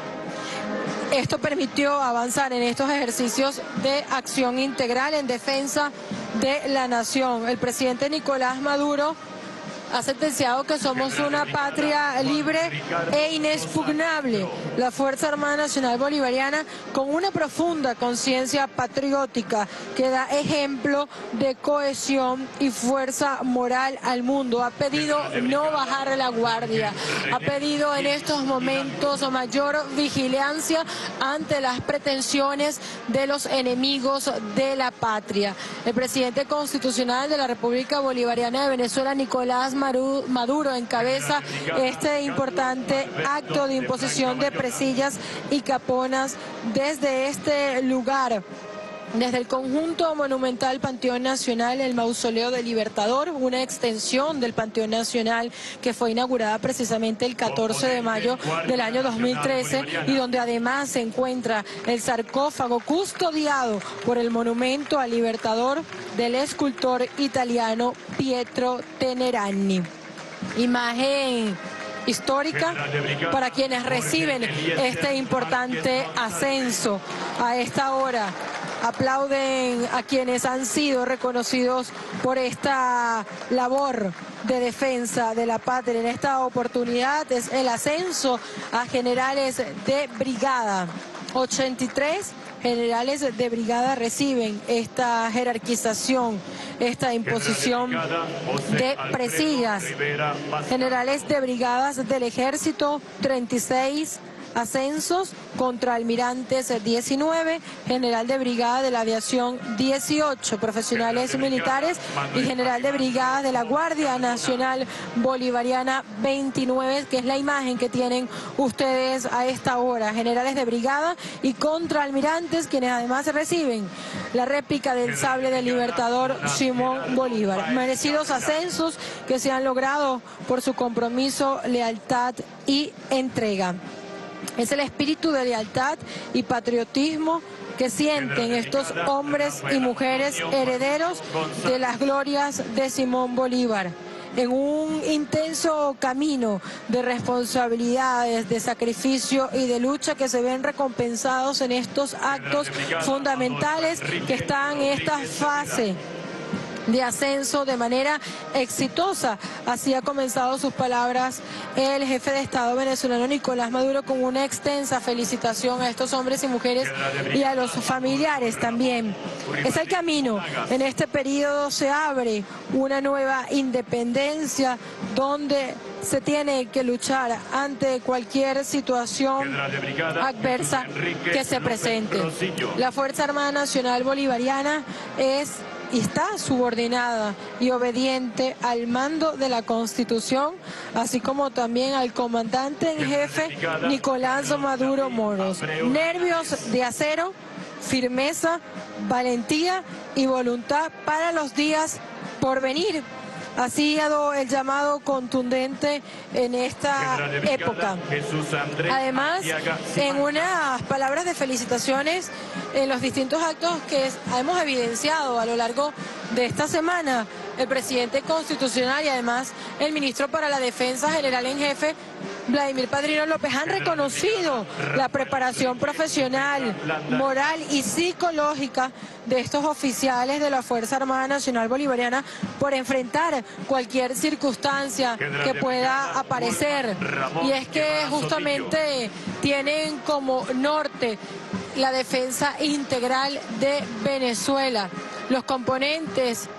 [SPEAKER 3] Esto permitió avanzar en estos ejercicios de acción integral en defensa de la nación. El presidente Nicolás Maduro ha sentenciado que somos una patria libre e inexpugnable. La Fuerza Armada Nacional Bolivariana, con una profunda conciencia patriótica, que da ejemplo de cohesión y fuerza moral al mundo. Ha pedido no bajar la guardia, ha pedido en estos momentos mayor vigilancia ante las pretensiones de los enemigos de la patria. El presidente constitucional de la República Bolivariana de Venezuela, Nicolás Maduro, encabeza este importante acto de imposición de presillas y caponas desde este lugar Desde el conjunto monumental Panteón Nacional, el Mausoleo del Libertador, una extensión del Panteón Nacional que fue inaugurada precisamente el catorce de mayo del año dos mil trece y donde además se encuentra el sarcófago custodiado por el monumento al Libertador del escultor italiano Pietro Tenerani. Imagen histórica para quienes reciben este importante ascenso a esta hora. Aplauden a quienes han sido reconocidos por esta labor de defensa de la patria. En esta oportunidad es el ascenso a generales de brigada. ochenta y tres generales de brigada reciben esta jerarquización, esta imposición de presillas. Generales de brigadas del ejército, treinta y seis ascensos, contraalmirantes diecinueve, general de brigada de la aviación dieciocho, profesionales militares y general de brigada de la Guardia Nacional Bolivariana veintinueve, que es la imagen que tienen ustedes a esta hora, generales de brigada y contraalmirantes, quienes además reciben la réplica del sable del Libertador Simón Bolívar. Merecidos ascensos que se han logrado por su compromiso, lealtad y entrega. Es el espíritu de lealtad y patriotismo que sienten estos hombres y mujeres herederos de las glorias de Simón Bolívar. En un intenso camino de responsabilidades, de sacrificio y de lucha que se ven recompensados en estos actos fundamentales que están en esta fase de ascenso de manera exitosa. Así ha comenzado sus palabras el jefe de Estado venezolano Nicolás Maduro, con una extensa felicitación a estos hombres y mujeres y a los familiares también. Es el camino. En este periodo se abre una nueva independencia donde se tiene que luchar ante cualquier situación adversa que se presente. La Fuerza Armada Nacional Bolivariana es y está subordinada y obediente al mando de la Constitución, así como también al comandante en jefe Nicolás Maduro Moros. Nervios de acero, firmeza, valentía y voluntad para los días por venir. Así ha dado el llamado contundente en esta época. Además, en unas palabras de felicitaciones en los distintos actos que hemos evidenciado a lo largo de esta semana, el presidente constitucional y además el ministro para la Defensa General en Jefe, Vladimir Padrino López, han reconocido la preparación profesional, moral y psicológica de estos oficiales de la Fuerza Armada Nacional Bolivariana por enfrentar cualquier circunstancia que pueda aparecer. Y es que justamente tienen como norte la defensa integral de Venezuela. Los componentes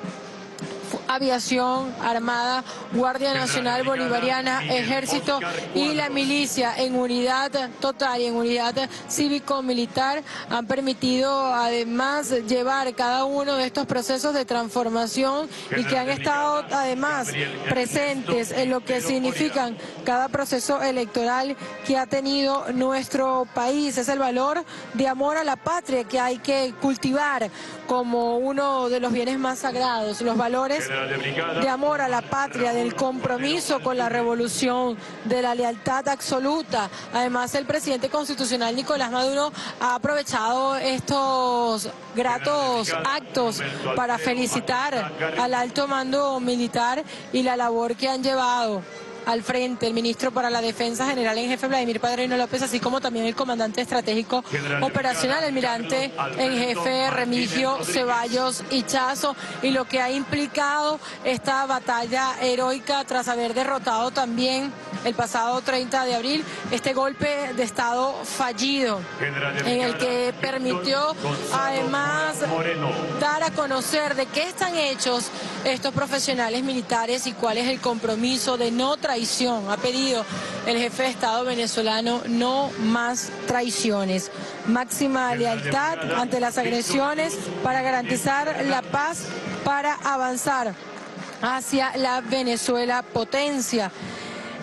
[SPEAKER 3] Aviación, Armada, Guardia Nacional Bolivariana, Ejército y la milicia en unidad total y en unidad cívico-militar han permitido además llevar cada uno de estos procesos de transformación y que han estado además presentes en lo que significan cada proceso electoral que ha tenido nuestro país. Es el valor de amor a la patria que hay que cultivar como uno de los bienes más sagrados, los valores de amor a la patria, del compromiso con la revolución, de la lealtad absoluta. Además, el presidente constitucional Nicolás Maduro ha aprovechado estos gratos actos para felicitar al alto mando militar y la labor que han llevado al frente el ministro para la Defensa General en Jefe Vladimir Padrino López, así como también el comandante estratégico operacional, almirante en jefe Remigio Ceballos Ichazo, y lo que ha implicado esta batalla heroica tras haber derrotado también el pasado treinta de abril este golpe de Estado fallido, en el que permitió además dar a conocer de qué están hechos estos profesionales militares y cuál es el compromiso de no traición. Ha pedido el jefe de Estado venezolano no más traiciones, máxima lealtad ante las agresiones para garantizar la paz, para avanzar hacia la Venezuela potencia.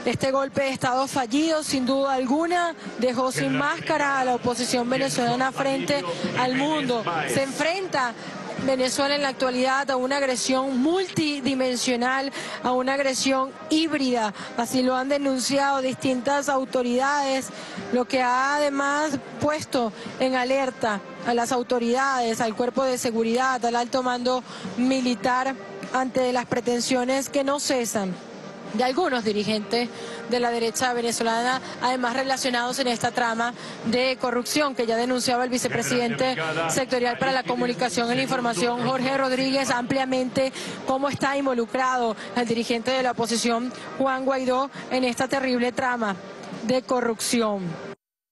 [SPEAKER 3] Este golpe de Estado fallido, sin duda alguna, dejó sin máscara a la oposición venezolana frente al mundo. Se enfrenta Venezuela en la actualidad a una agresión multidimensional, a una agresión híbrida, así lo han denunciado distintas autoridades, lo que ha además puesto en alerta a las autoridades, al cuerpo de seguridad, al alto mando militar, ante las pretensiones que no cesan de algunos dirigentes de la derecha venezolana, además relacionados en esta trama de corrupción que ya denunciaba el vicepresidente sectorial para la comunicación y la información, Jorge Rodríguez, ampliamente cómo está involucrado el dirigente de la oposición, Juan Guaidó, en esta terrible trama de corrupción.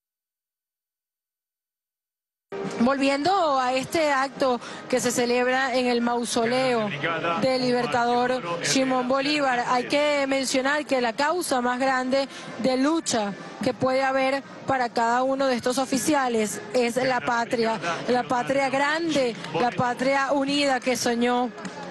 [SPEAKER 3] Volviendo a este acto que se celebra en el mausoleo del libertador Simón Bolívar, hay que mencionar que la causa más grande de lucha que puede haber para cada uno de estos oficiales es la patria, la patria grande, la patria unida que soñó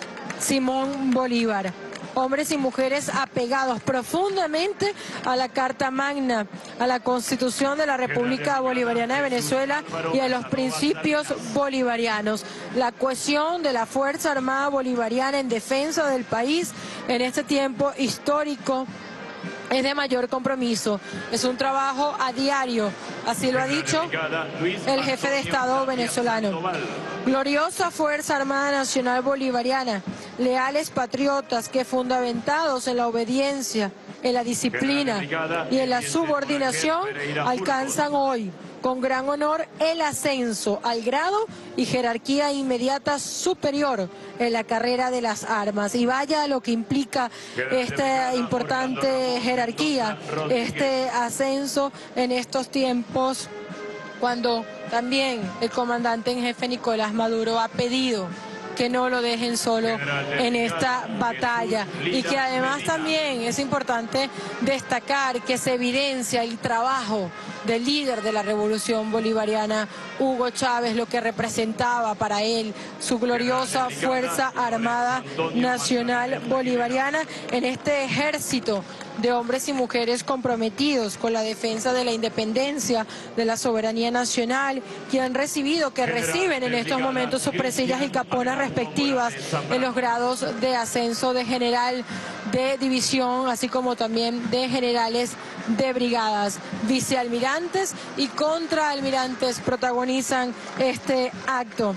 [SPEAKER 3] Simón Bolívar. Hombres y mujeres apegados profundamente a la Carta Magna, a la Constitución de la República Bolivariana de Venezuela y a los principios bolivarianos. La cohesión de la Fuerza Armada Bolivariana en defensa del país en este tiempo histórico es de mayor compromiso. Es un trabajo a diario, así lo ha dicho el jefe de Estado venezolano. Gloriosa Fuerza Armada Nacional Bolivariana, leales patriotas que fundamentados en la obediencia, en la disciplina y en la subordinación alcanzan hoy con gran honor el ascenso al grado y jerarquía inmediata superior en la carrera de las armas. Y vaya lo que implica esta importante jerarquía, este ascenso en estos tiempos, cuando también el comandante en jefe Nicolás Maduro ha pedido que no lo dejen solo en esta batalla, y que además también es importante destacar que se evidencia el trabajo del líder de la revolución bolivariana, Hugo Chávez, lo que representaba para él su gloriosa Fuerza Armada Nacional Bolivariana en este ejército de hombres y mujeres comprometidos con la defensa de la independencia, de la soberanía nacional, que han recibido, que reciben en estos momentos sus presillas y caponas respectivas en los grados de ascenso de general, de división, así como también de generales de brigadas. Vicealmirantes y contraalmirantes protagonizan este acto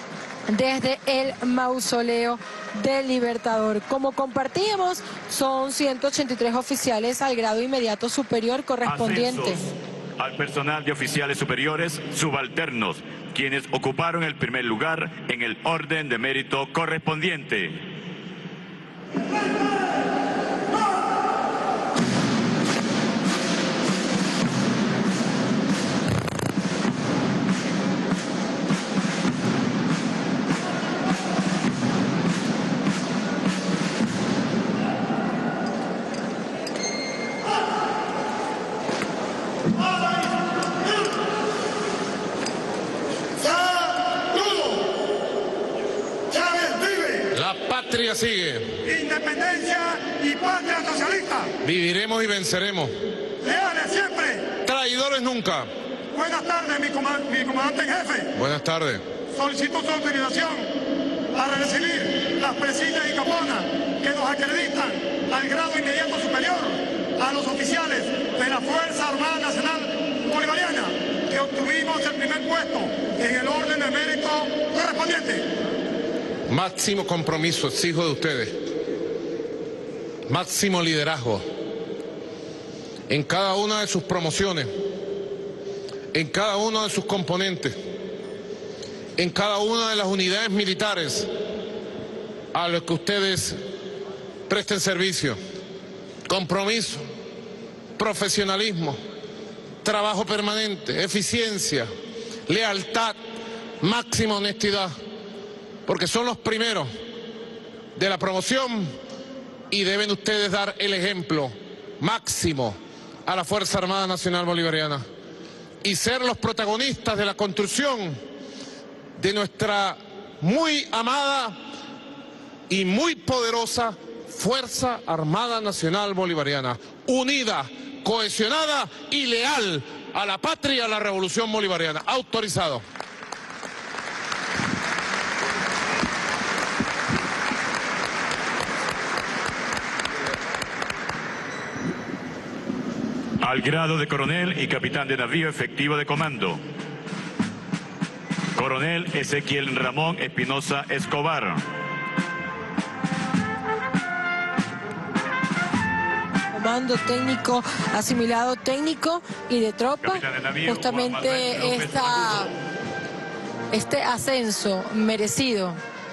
[SPEAKER 3] desde el mausoleo del Libertador. Como compartimos, son ciento ochenta y tres oficiales al grado inmediato superior correspondiente.
[SPEAKER 2] Ascensos al personal de oficiales superiores subalternos, quienes ocuparon el primer lugar en el orden de mérito correspondiente.
[SPEAKER 7] Patria sigue.
[SPEAKER 6] Independencia y patria socialista.
[SPEAKER 7] Viviremos y venceremos.
[SPEAKER 6] Leales siempre.
[SPEAKER 7] Traidores nunca.
[SPEAKER 6] Buenas tardes, mi, comand mi comandante en jefe.
[SPEAKER 7] Buenas tardes.
[SPEAKER 6] Solicito su autorización para recibir las presillas y caponas que nos acreditan al grado inmediato superior a los oficiales de la Fuerza Armada Nacional Bolivariana, que obtuvimos el primer puesto en el orden de mérito correspondiente.
[SPEAKER 7] Máximo compromiso exijo de ustedes, máximo liderazgo en cada una de sus promociones, en cada uno de sus componentes, en cada una de las unidades militares a los que ustedes presten servicio. Compromiso, profesionalismo, trabajo permanente, eficiencia, lealtad, máxima honestidad, porque son los primeros de la promoción y deben ustedes dar el ejemplo máximo a la Fuerza Armada Nacional Bolivariana y ser los protagonistas de la construcción de nuestra muy amada y muy poderosa Fuerza Armada Nacional Bolivariana. unida, cohesionada y leal a la patria y a la revolución bolivariana. Autorizado.
[SPEAKER 2] Al grado de coronel y capitán de navío efectivo de comando, coronel Ezequiel Ramón Espinosa Escobar.
[SPEAKER 3] Comando técnico, asimilado técnico y de tropa. Justamente esta, este ascenso merecido.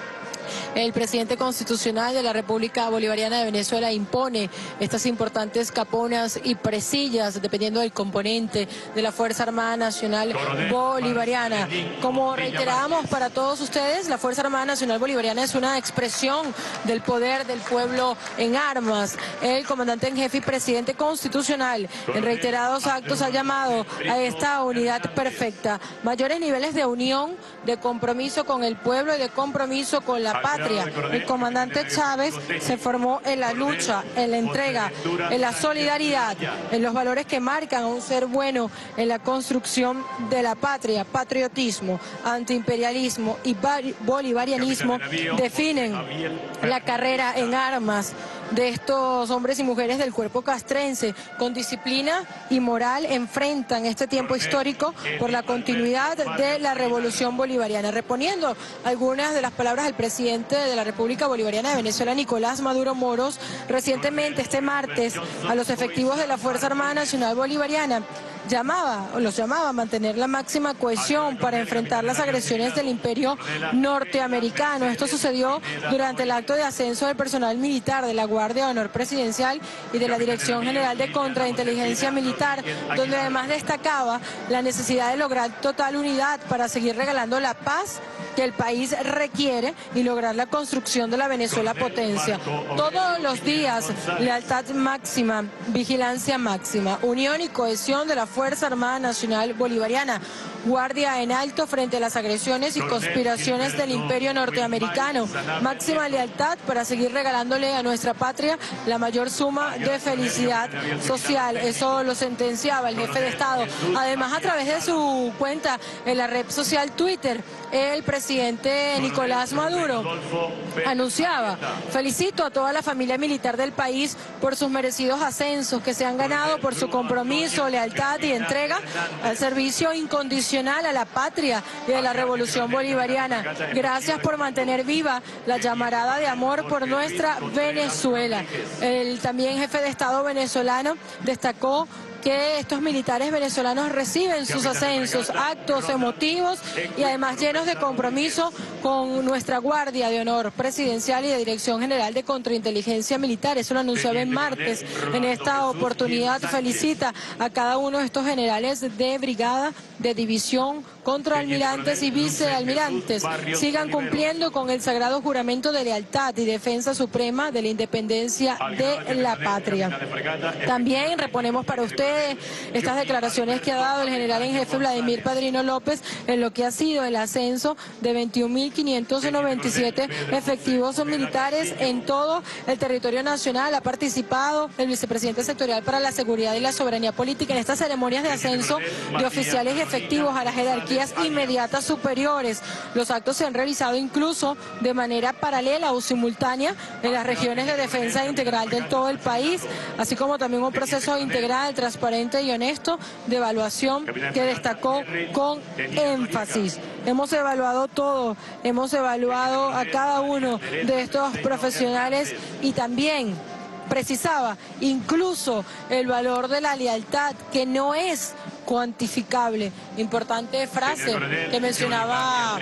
[SPEAKER 3] El presidente constitucional de la República Bolivariana de Venezuela impone estas importantes caponas y presillas, dependiendo del componente de la Fuerza Armada Nacional Bolivariana. Como reiteramos para todos ustedes, la Fuerza Armada Nacional Bolivariana es una expresión del poder del pueblo en armas. El comandante en jefe y presidente constitucional en reiterados actos ha llamado a esta unidad perfecta, mayores niveles de unión, de compromiso con el pueblo y de compromiso con la patria. El comandante Chávez se formó en la lucha, en la entrega, en la solidaridad, en los valores que marcan a un ser bueno en la construcción de la patria. Patriotismo, antiimperialismo y bolivarianismo definen la carrera en armas de estos hombres y mujeres del cuerpo castrense. Con disciplina y moral enfrentan este tiempo histórico por la continuidad de la revolución bolivariana. Reponiendo algunas de las palabras del presidente de la República Bolivariana de Venezuela, Nicolás Maduro Moros, recientemente este martes a los efectivos de la Fuerza Armada Nacional Bolivariana, llamaba, o los llamaba a mantener la máxima cohesión para enfrentar las agresiones del imperio norteamericano. Esto sucedió durante el acto de ascenso del personal militar de la Guardia de Honor Presidencial y de la Dirección General de Contrainteligencia Militar, donde además destacaba la necesidad de lograr total unidad para seguir regalando la paz que el país requiere y lograr la construcción de la Venezuela potencia. Todos los días, lealtad máxima, vigilancia máxima, unión y cohesión de la Fuerza Armada Nacional Bolivariana, guardia en alto frente a las agresiones y conspiraciones del imperio norteamericano, máxima lealtad para seguir regalándole a nuestra patria la mayor suma de felicidad social. Eso lo sentenciaba el jefe de Estado. Además, a través de su cuenta en la red social Twitter, el presidente Nicolás Maduro anunciaba: felicito a toda la familia militar del país por sus merecidos ascensos que se han ganado por su compromiso, lealtad y entrega al servicio incondicional a la patria y a la revolución bolivariana. Gracias por mantener viva la llamarada de amor por nuestra Venezuela. El también jefe de Estado venezolano destacó que estos militares venezolanos reciben sus ascensos, actos emotivos y además llenos de compromiso con nuestra Guardia de Honor Presidencial y de Dirección General de Contrainteligencia Militar. Eso lo anunciaba en martes. En esta oportunidad felicita a cada uno de estos generales de brigada, de división, contraalmirantes y vicealmirantes. Sigan cumpliendo con el sagrado juramento de lealtad y defensa suprema de la independencia de la patria. También reponemos para ustedes estas declaraciones que ha dado el general en jefe Vladimir Padrino López en lo que ha sido el ascenso de veintiún mil quinientos noventa y siete efectivos militares en todo el territorio nacional. Ha participado el vicepresidente sectorial para la seguridad y la soberanía política en estas ceremonias de ascenso de oficiales y efectivos a las jerarquías inmediatas superiores. Los actos se han realizado incluso de manera paralela o simultánea en las regiones de defensa integral del todo el país, así como también un proceso integral, transparente y honesto de evaluación que destacó con énfasis. Hemos evaluado todo, hemos evaluado a cada uno de estos profesionales y también precisaba incluso el valor de la lealtad, que no es cuantificable. Importante frase que mencionaba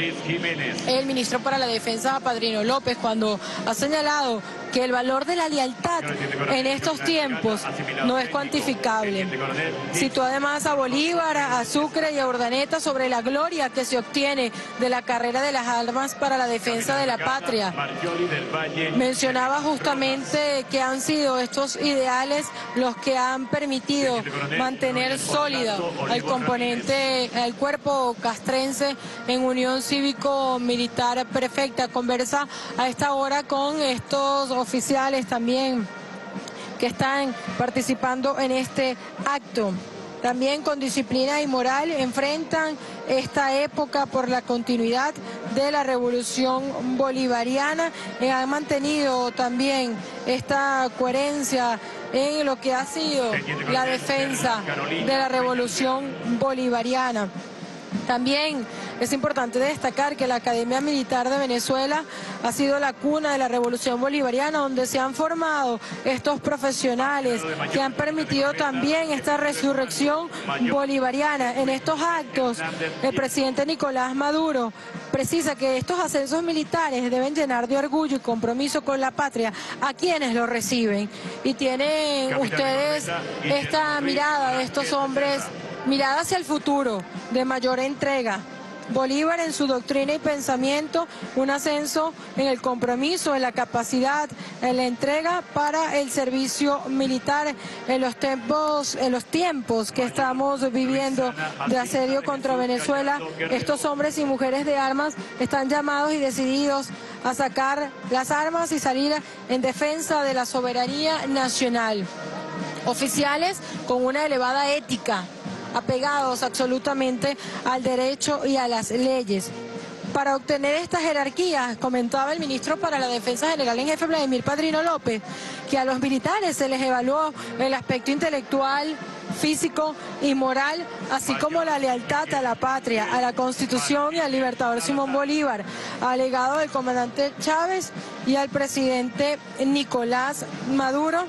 [SPEAKER 3] el ministro para la Defensa, Padrino López, cuando ha señalado que el valor de la lealtad en estos tiempos no es cuantificable. Citó además a Bolívar, a Sucre y a Urdaneta sobre la gloria que se obtiene de la carrera de las armas para la defensa de la patria. Mencionaba justamente que han sido estos ideales los que han permitido mantener sólida al componente, al cuerpo castrense en unión cívico-militar perfecta. Conversa a esta hora con estos oficiales también que están participando en este acto. También con disciplina y moral enfrentan esta época por la continuidad de la revolución bolivariana. Eh, han mantenido también esta coherencia en lo que ha sido la defensa de la revolución bolivariana. También es importante destacar que la Academia Militar de Venezuela ha sido la cuna de la Revolución Bolivariana, donde se han formado estos profesionales que han permitido también esta resurrección bolivariana. En estos actos, el presidente Nicolás Maduro precisa que estos ascensos militares deben llenar de orgullo y compromiso con la patria a quienes lo reciben. Y tienen ustedes esta mirada de estos hombres, mirada hacia el futuro, de mayor entrega. Bolívar en su doctrina y pensamiento, un ascenso en el compromiso, en la capacidad, en la entrega para el servicio militar en los tiempos, en los tiempos que estamos viviendo de asedio contra Venezuela. Estos hombres y mujeres de armas están llamados y decididos a sacar las armas y salir en defensa de la soberanía nacional. Oficiales con una elevada ética, apegados absolutamente al derecho y a las leyes. Para obtener estas jerarquías, comentaba el ministro para la Defensa General en Jefe, Vladimir Padrino López, que a los militares se les evaluó el aspecto intelectual, físico y moral, así como la lealtad a la patria, a la Constitución y al libertador Simón Bolívar, al legado del comandante Chávez y al presidente Nicolás Maduro.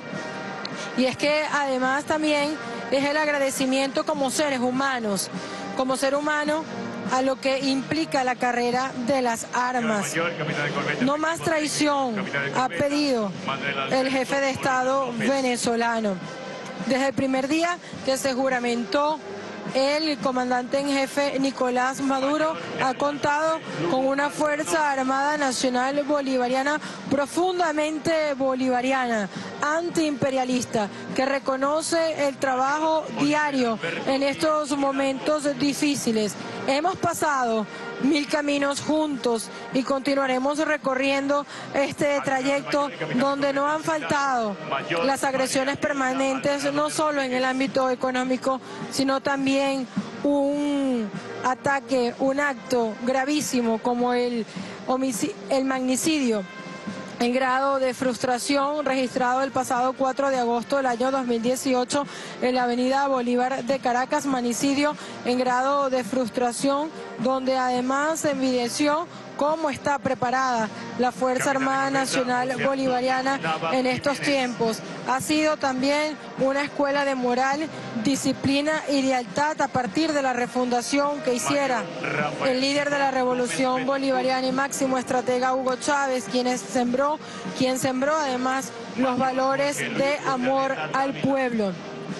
[SPEAKER 3] Y es que además también es el agradecimiento como seres humanos, como ser humano, a lo que implica la carrera de las armas. No más traición, ha pedido el jefe de Estado venezolano. Desde el primer día que se juramentó, el comandante en jefe Nicolás Maduro ha contado con una Fuerza Armada Nacional Bolivariana profundamente bolivariana, antiimperialista, que reconoce el trabajo diario en estos momentos difíciles. Hemos pasado mil caminos juntos y continuaremos recorriendo este trayecto donde no han faltado las agresiones permanentes, no solo en el ámbito económico, sino también un ataque, un acto gravísimo como el, el magnicidio en grado de frustración registrado el pasado cuatro de agosto del año dos mil dieciocho en la avenida Bolívar de Caracas, magnicidio en grado de frustración, donde además se evidenció cómo está preparada la Fuerza Armada Nacional Bolivariana en estos tiempos. Ha sido también una escuela de moral, disciplina y lealtad a partir de la refundación que hiciera el líder de la Revolución Bolivariana y máximo estratega Hugo Chávez, quien sembró, quien sembró además los valores de amor al pueblo.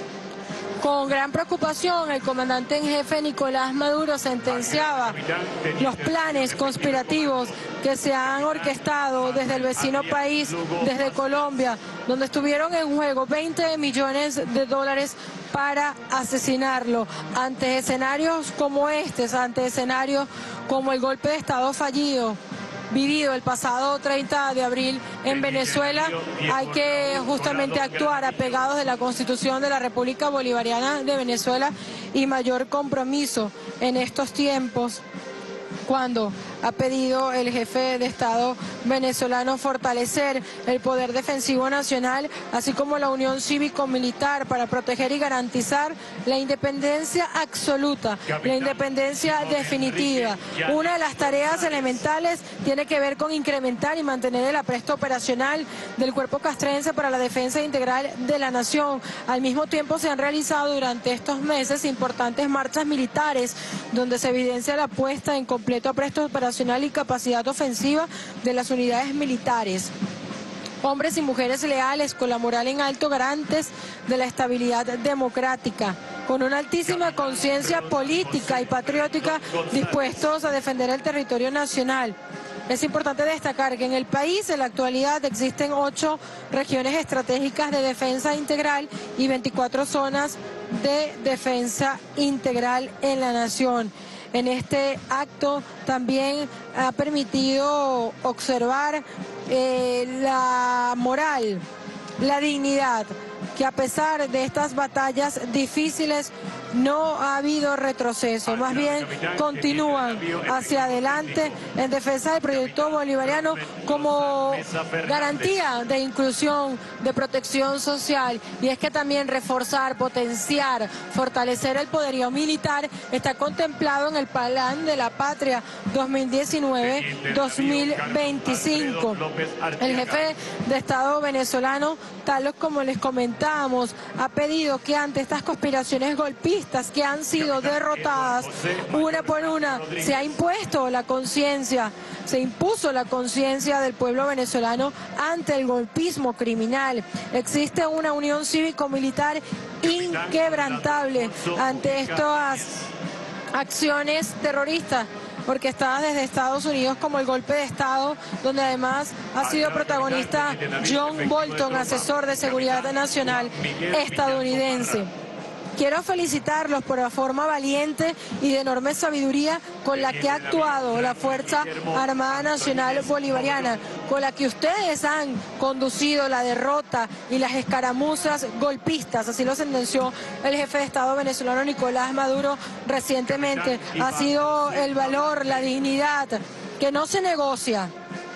[SPEAKER 3] Con gran preocupación, el comandante en jefe Nicolás Maduro sentenciaba los planes conspirativos que se han orquestado desde el vecino país, desde Colombia, donde estuvieron en juego veinte millones de dólares para asesinarlo. Ante escenarios como estos, ante escenarios como el golpe de Estado fallido vivido el pasado treinta de abril en Venezuela, hay que justamente actuar apegados de la Constitución de la República Bolivariana de Venezuela y mayor compromiso en estos tiempos, cuando ha pedido el jefe de Estado venezolano fortalecer el poder defensivo nacional, así como la unión cívico-militar para proteger y garantizar la independencia absoluta, la independencia definitiva. Una de las tareas elementales tiene que ver con incrementar y mantener el apresto operacional del cuerpo castrense para la defensa integral de la nación. Al mismo tiempo se han realizado durante estos meses importantes marchas militares donde se evidencia la puesta en completo apresto operacional y capacidad ofensiva de las unidades militares. Hombres y mujeres leales, con la moral en alto, garantes de la estabilidad democrática, con una altísima conciencia política y patriótica, dispuestos a defender el territorio nacional. Es importante destacar que en el país en la actualidad existen ocho regiones estratégicas de defensa integral y veinticuatro zonas de defensa integral en la nación. En este acto también ha permitido observar eh, la moral la dignidad, que a pesar de estas batallas difíciles no ha habido retroceso, más bien continúan hacia adelante en defensa del proyecto bolivariano como garantía de inclusión, de protección social. Y es que también reforzar, potenciar, fortalecer el poderío militar está contemplado en el Plan de la Patria dos mil diecinueve a dos mil veinticinco. El jefe de Estado venezolano, tal como les comentábamos, ha pedido que ante estas conspiraciones golpistas que han sido derrotadas una por una, se ha impuesto la conciencia, se impuso la conciencia del pueblo venezolano ante el golpismo criminal. Existe una unión cívico-militar inquebrantable ante estas acciones terroristas orquestadas desde Estados Unidos, como el golpe de Estado, donde además ha sido protagonista John Bolton, asesor de seguridad nacional estadounidense. Quiero felicitarlos por la forma valiente y de enorme sabiduría con la que ha actuado la Fuerza Armada Nacional Bolivariana, con la que ustedes han conducido la derrota y las escaramuzas golpistas. Así lo sentenció el jefe de Estado venezolano Nicolás Maduro recientemente. Ha sido el valor, la dignidad, que no se negocia.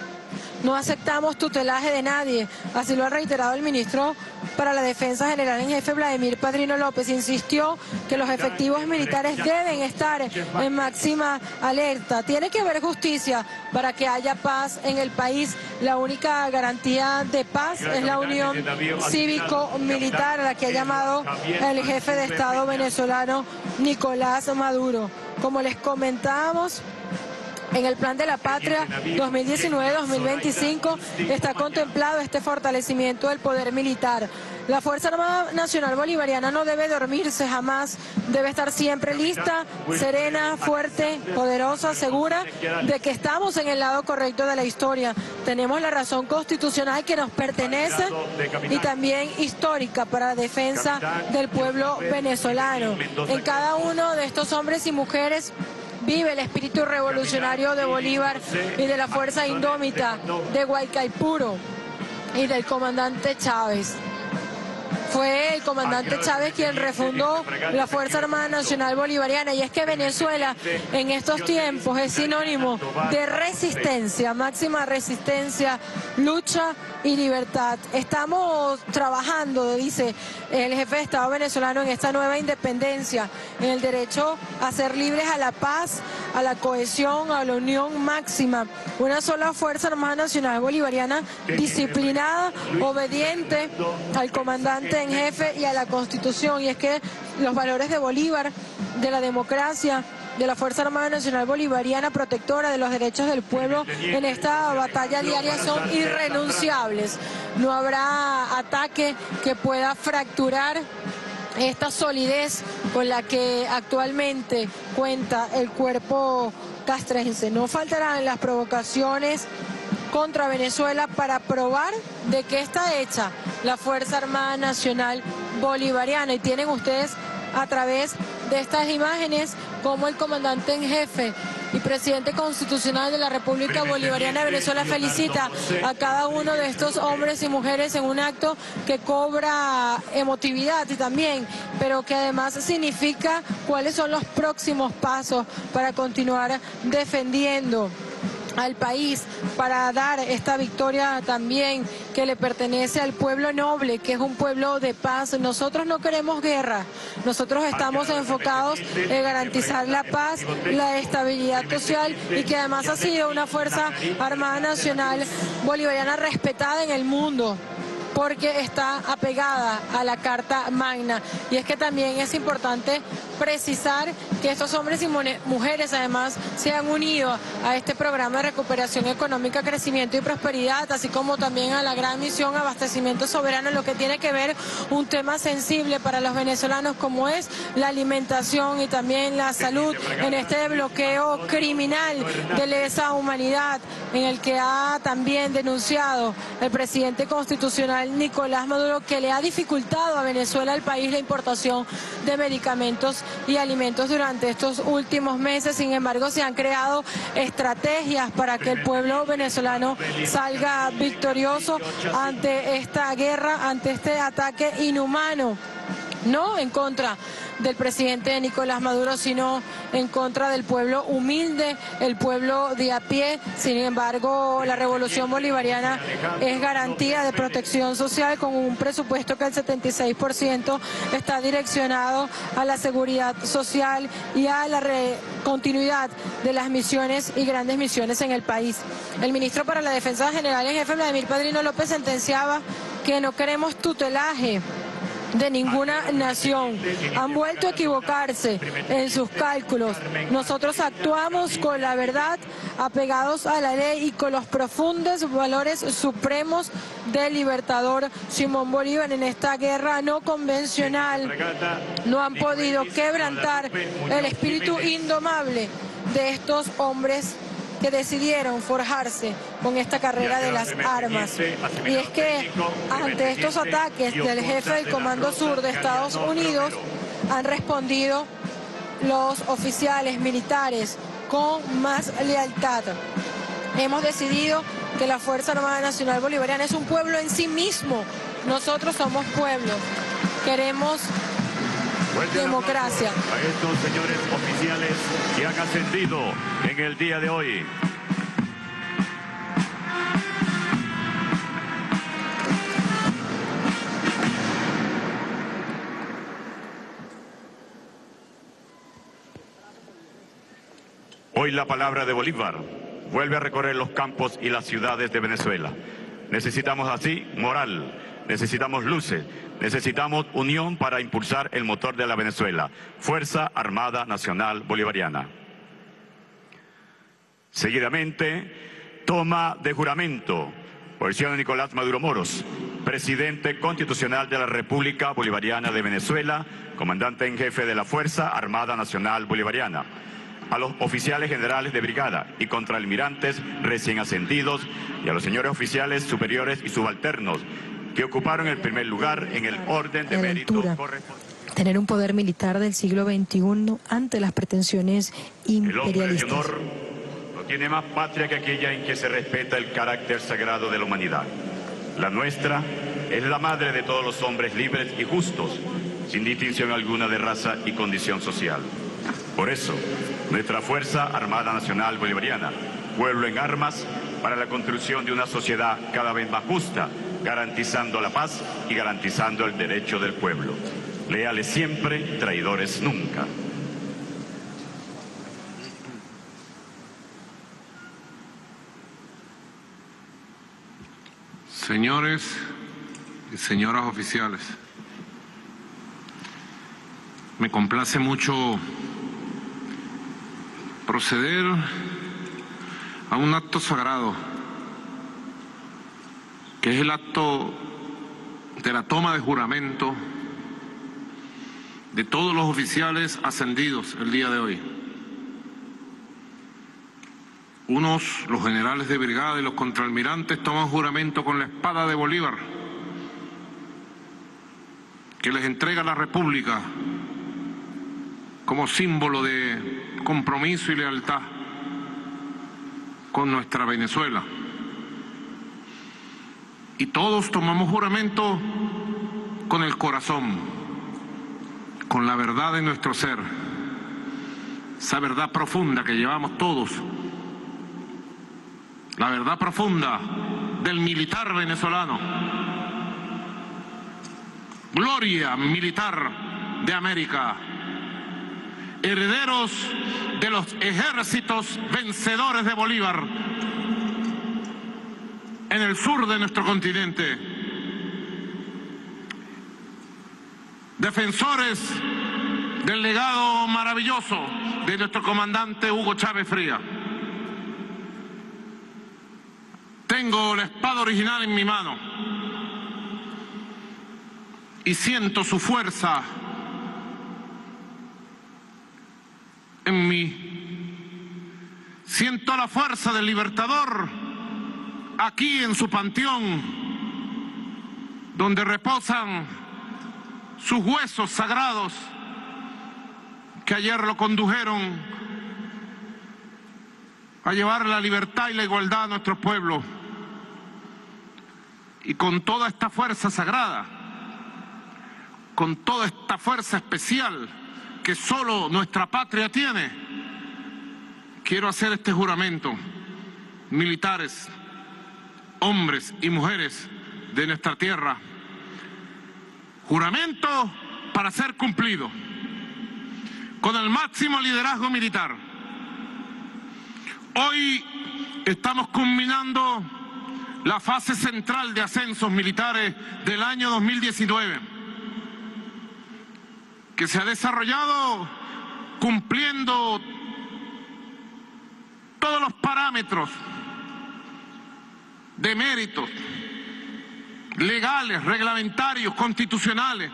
[SPEAKER 3] No aceptamos tutelaje de nadie, así lo ha reiterado el ministro para la Defensa General en Jefe Vladimir Padrino López. Insistió que los efectivos militares deben estar en máxima alerta. Tiene que haber justicia para que haya paz en el país. La única garantía de paz es la unión cívico-militar a la que ha llamado el jefe de Estado venezolano Nicolás Maduro. Como les comentábamos, en el Plan de la Patria dos mil diecinueve a dos mil veinticinco está contemplado este fortalecimiento del poder militar. La Fuerza Armada Nacional Bolivariana no debe dormirse jamás, debe estar siempre lista, serena, fuerte, poderosa, segura de que estamos en el lado correcto de la historia. Tenemos la razón constitucional que nos pertenece y también histórica para la defensa del pueblo venezolano. En cada uno de estos hombres y mujeres vive el espíritu revolucionario de Bolívar y de la fuerza indómita de Guaycaipuro y del comandante Chávez. Fue el comandante Chávez quien refundó la Fuerza Armada Nacional Bolivariana, y es que Venezuela en estos tiempos es sinónimo de resistencia, máxima resistencia, lucha y libertad. Estamos trabajando, dice el jefe de Estado venezolano, en esta nueva independencia, en el derecho a ser libres, a la paz, a la cohesión, a la unión máxima. Una sola Fuerza Armada Nacional Bolivariana disciplinada, obediente al comandante en jefe y a la Constitución. Y es que los valores de Bolívar, de la democracia, de la Fuerza Armada Nacional Bolivariana, protectora de los derechos del pueblo en esta batalla diaria, son irrenunciables. No habrá ataque que pueda fracturar esta solidez con la que actualmente cuenta el cuerpo castrense. No faltarán las provocaciones contra Venezuela para probar de qué está hecha la Fuerza Armada Nacional Bolivariana. Y tienen ustedes a través de estas imágenes como el comandante en jefe y presidente constitucional de la República Bolivariana de Venezuela felicita a cada uno de estos hombres y mujeres en un acto que cobra emotividad y también, pero que además significa cuáles son los próximos pasos para continuar defendiendo al país, para dar esta victoria también que le pertenece al pueblo noble, que es un pueblo de paz. Nosotros no queremos guerra, nosotros estamos enfocados en garantizar la paz, la estabilidad social, y que además ha sido una Fuerza Armada Nacional Bolivariana respetada en el mundo, porque está apegada a la Carta Magna. Y es que también es importante precisar que estos hombres y mujeres además se han unido a este programa de recuperación económica, crecimiento y prosperidad, así como también a la gran misión abastecimiento soberano, en lo que tiene que ver un tema sensible para los venezolanos como es la alimentación y también la salud, en este bloqueo criminal de lesa humanidad en el que ha también denunciado el presidente constitucional nacional Nicolás Maduro, que le ha dificultado a Venezuela, al país, la importación de medicamentos y alimentos durante estos últimos meses. Sin embargo, se han creado estrategias para que el pueblo venezolano salga victorioso ante esta guerra, ante este ataque inhumano, no en contra del presidente Nicolás Maduro, sino en contra del pueblo humilde, el pueblo de a pie. Sin embargo, la revolución bolivariana es garantía de protección social, con un presupuesto que el setenta y seis por ciento está direccionado a la seguridad social y a la continuidad de las misiones y grandes misiones en el país. El ministro para la Defensa General en Jefe, Vladimir Padrino López, sentenciaba que no queremos tutelaje de ninguna nación. Han vuelto a equivocarse en sus cálculos. Nosotros actuamos con la verdad, apegados a la ley y con los profundos valores supremos del libertador Simón Bolívar. En esta guerra no convencional no han podido quebrantar el espíritu indomable de estos hombres que decidieron forjarse con esta carrera de las armas. Y es que ante estos ataques del jefe del Comando Sur de Estados Unidos han respondido los oficiales militares con más lealtad. Hemos decidido que la Fuerza Armada Nacional Bolivariana es un pueblo en sí mismo. Nosotros somos pueblo. Queremos democracia.
[SPEAKER 2] A estos señores oficiales que han ascendido en el día de hoy. Hoy la palabra de Bolívar vuelve a recorrer los campos y las ciudades de Venezuela. Necesitamos así moral, necesitamos luces, necesitamos unión para impulsar el motor de la Venezuela, Fuerza Armada Nacional Bolivariana. Seguidamente, toma de juramento por el señor Nicolás Maduro Moros, presidente constitucional de la República Bolivariana de Venezuela, comandante en jefe de la Fuerza Armada Nacional Bolivariana. A los oficiales generales de brigada y contraalmirantes recién ascendidos y a los señores oficiales superiores y subalternos que ocuparon el primer lugar en el orden de mérito correspondiente.
[SPEAKER 3] Tener un poder militar del siglo veintiuno ante las pretensiones imperialistas.
[SPEAKER 2] El hombre de honor no tiene más patria que aquella en que se respeta el carácter sagrado de la humanidad. La nuestra es la madre de todos los hombres libres y justos, sin distinción alguna de raza y condición social. Por eso, nuestra Fuerza Armada Nacional Bolivariana, pueblo en armas para la construcción de una sociedad cada vez más justa, garantizando la paz y garantizando el derecho del pueblo. Leales siempre, traidores nunca.
[SPEAKER 7] Señores y señoras oficiales, me complace mucho proceder a un acto sagrado, que es el acto de la toma de juramento de todos los oficiales ascendidos el día de hoy. Unos, los generales de brigada y los contraalmirantes, toman juramento con la espada de Bolívar, que les entrega la República como símbolo de compromiso y lealtad con nuestra Venezuela. Y todos tomamos juramento con el corazón, con la verdad de nuestro ser, esa verdad profunda que llevamos todos, la verdad profunda del militar venezolano, gloria militar de América, herederos de los ejércitos vencedores de Bolívar en el sur de nuestro continente, defensores del legado maravilloso de nuestro comandante Hugo Chávez Frías. Tengo la espada original en mi mano y siento su fuerza en mí. Siento la fuerza del libertador aquí en su panteón.
[SPEAKER 5] donde reposan sus huesos sagrados que ayer lo condujeron a llevar la libertad y la igualdad a nuestro pueblo. Y con toda esta fuerza sagrada, con toda esta fuerza especial que solo nuestra patria tiene, quiero hacer este juramento. Militares, hombres y mujeres de nuestra tierra, juramento para ser cumplido, con el máximo liderazgo militar. Hoy estamos culminando la fase central de ascensos militares del año dos mil diecinueve, que se ha desarrollado cumpliendo todos los parámetros de méritos legales, reglamentarios, constitucionales,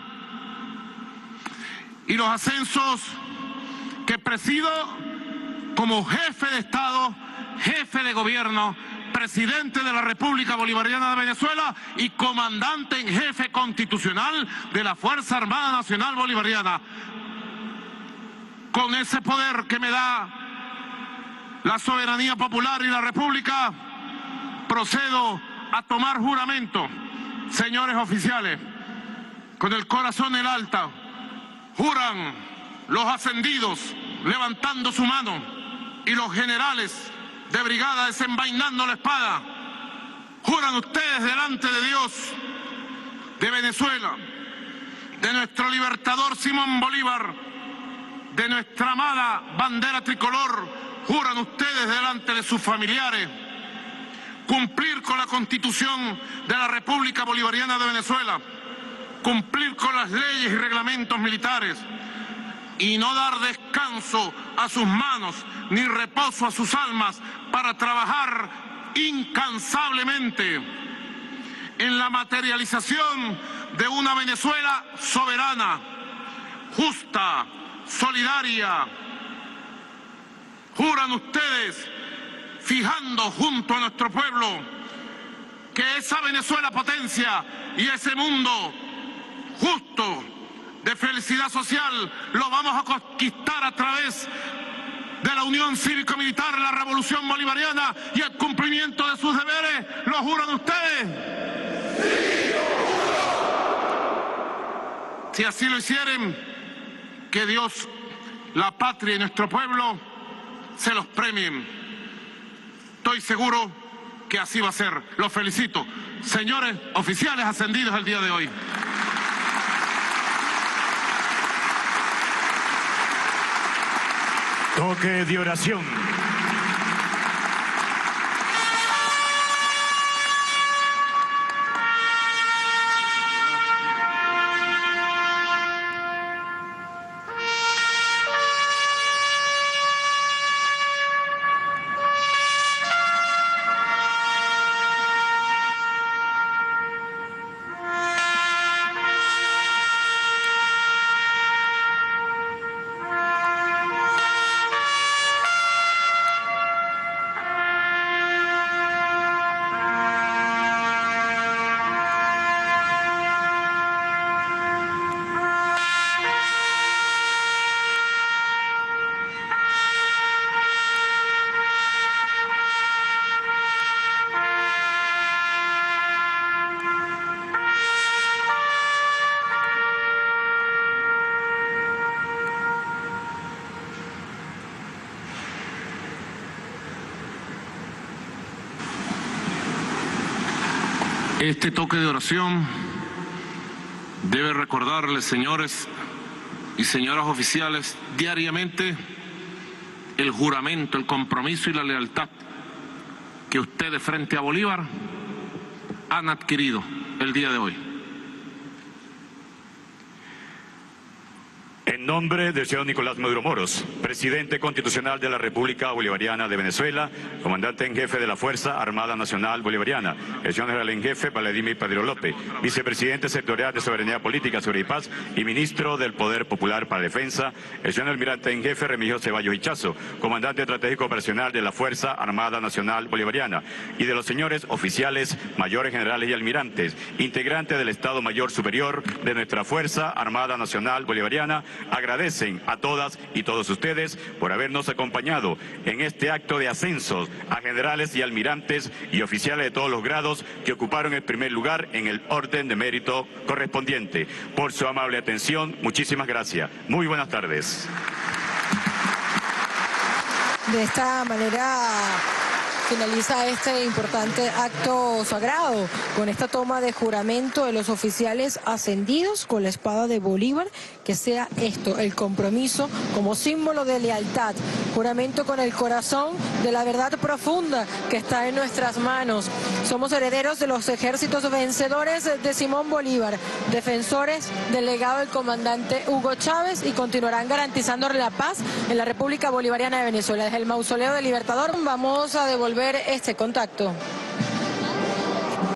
[SPEAKER 5] y los ascensos que presido como jefe de Estado, jefe de gobierno, presidente de la República Bolivariana de Venezuela y comandante en jefe constitucional de la Fuerza Armada Nacional Bolivariana. Con ese poder que me da la soberanía popular y la República, procedo a tomar juramento. Señores oficiales, con el corazón en alta, juran los ascendidos levantando su mano y los generales de brigada desenvainando la espada. Juran ustedes delante de Dios, de Venezuela, de nuestro libertador Simón Bolívar, de nuestra amada bandera tricolor. Juran ustedes delante de sus familiares cumplir con la Constitución de la República Bolivariana de Venezuela, cumplir con las leyes y reglamentos militares y no dar descanso a sus manos ni reposo a sus almas para trabajar incansablemente en la materialización de una Venezuela soberana, justa, solidaria. Juran ustedes, fijando junto a nuestro pueblo, que esa Venezuela potencia y ese mundo justo de felicidad social lo vamos a conquistar a través de la unión cívico-militar, la revolución bolivariana y el cumplimiento de sus deberes. ¿Lo juran ustedes? ¡Sí, lo juro! Si así lo hicieren, que Dios, la patria y nuestro pueblo se los premien. Estoy seguro que así va a ser. Los felicito. Señores oficiales ascendidos el día de hoy.
[SPEAKER 8] Toque de oración.
[SPEAKER 5] Este toque de oración debe recordarles, señores y señoras oficiales, diariamente el juramento, el compromiso y la lealtad que ustedes frente a Bolívar han adquirido el día de hoy.
[SPEAKER 8] En
[SPEAKER 2] En nombre del señor Nicolás Maduro Moros, presidente constitucional de la República Bolivariana de Venezuela, comandante en jefe de la Fuerza Armada Nacional Bolivariana, el señor general en jefe Vladimir Padrino López, vicepresidente sectorial de Soberanía Política, Seguridad y Paz y ministro del Poder Popular para la Defensa, el señor almirante en jefe Remigio Ceballos Hichazo, comandante estratégico operacional de la Fuerza Armada Nacional Bolivariana, y de los señores oficiales, mayores generales y almirantes, integrantes del Estado Mayor Superior de nuestra Fuerza Armada Nacional Bolivariana, agradecen a todas y todos ustedes por habernos acompañado en este acto de ascensos a generales y almirantes y oficiales de todos los grados que ocuparon el primer lugar en el orden de mérito correspondiente. Por su amable atención, muchísimas gracias. Muy buenas tardes.
[SPEAKER 3] De esta manera finaliza este importante acto sagrado con esta toma de juramento de los oficiales ascendidos con la espada de Bolívar, que sea esto, el compromiso como símbolo de lealtad, juramento con el corazón de la verdad profunda que está en nuestras manos. Somos herederos de los ejércitos vencedores de Simón Bolívar, defensores del legado del comandante Hugo Chávez, y continuarán garantizando la paz en la República Bolivariana de Venezuela. Desde el Mausoleo del Libertador vamos a devolver este contacto.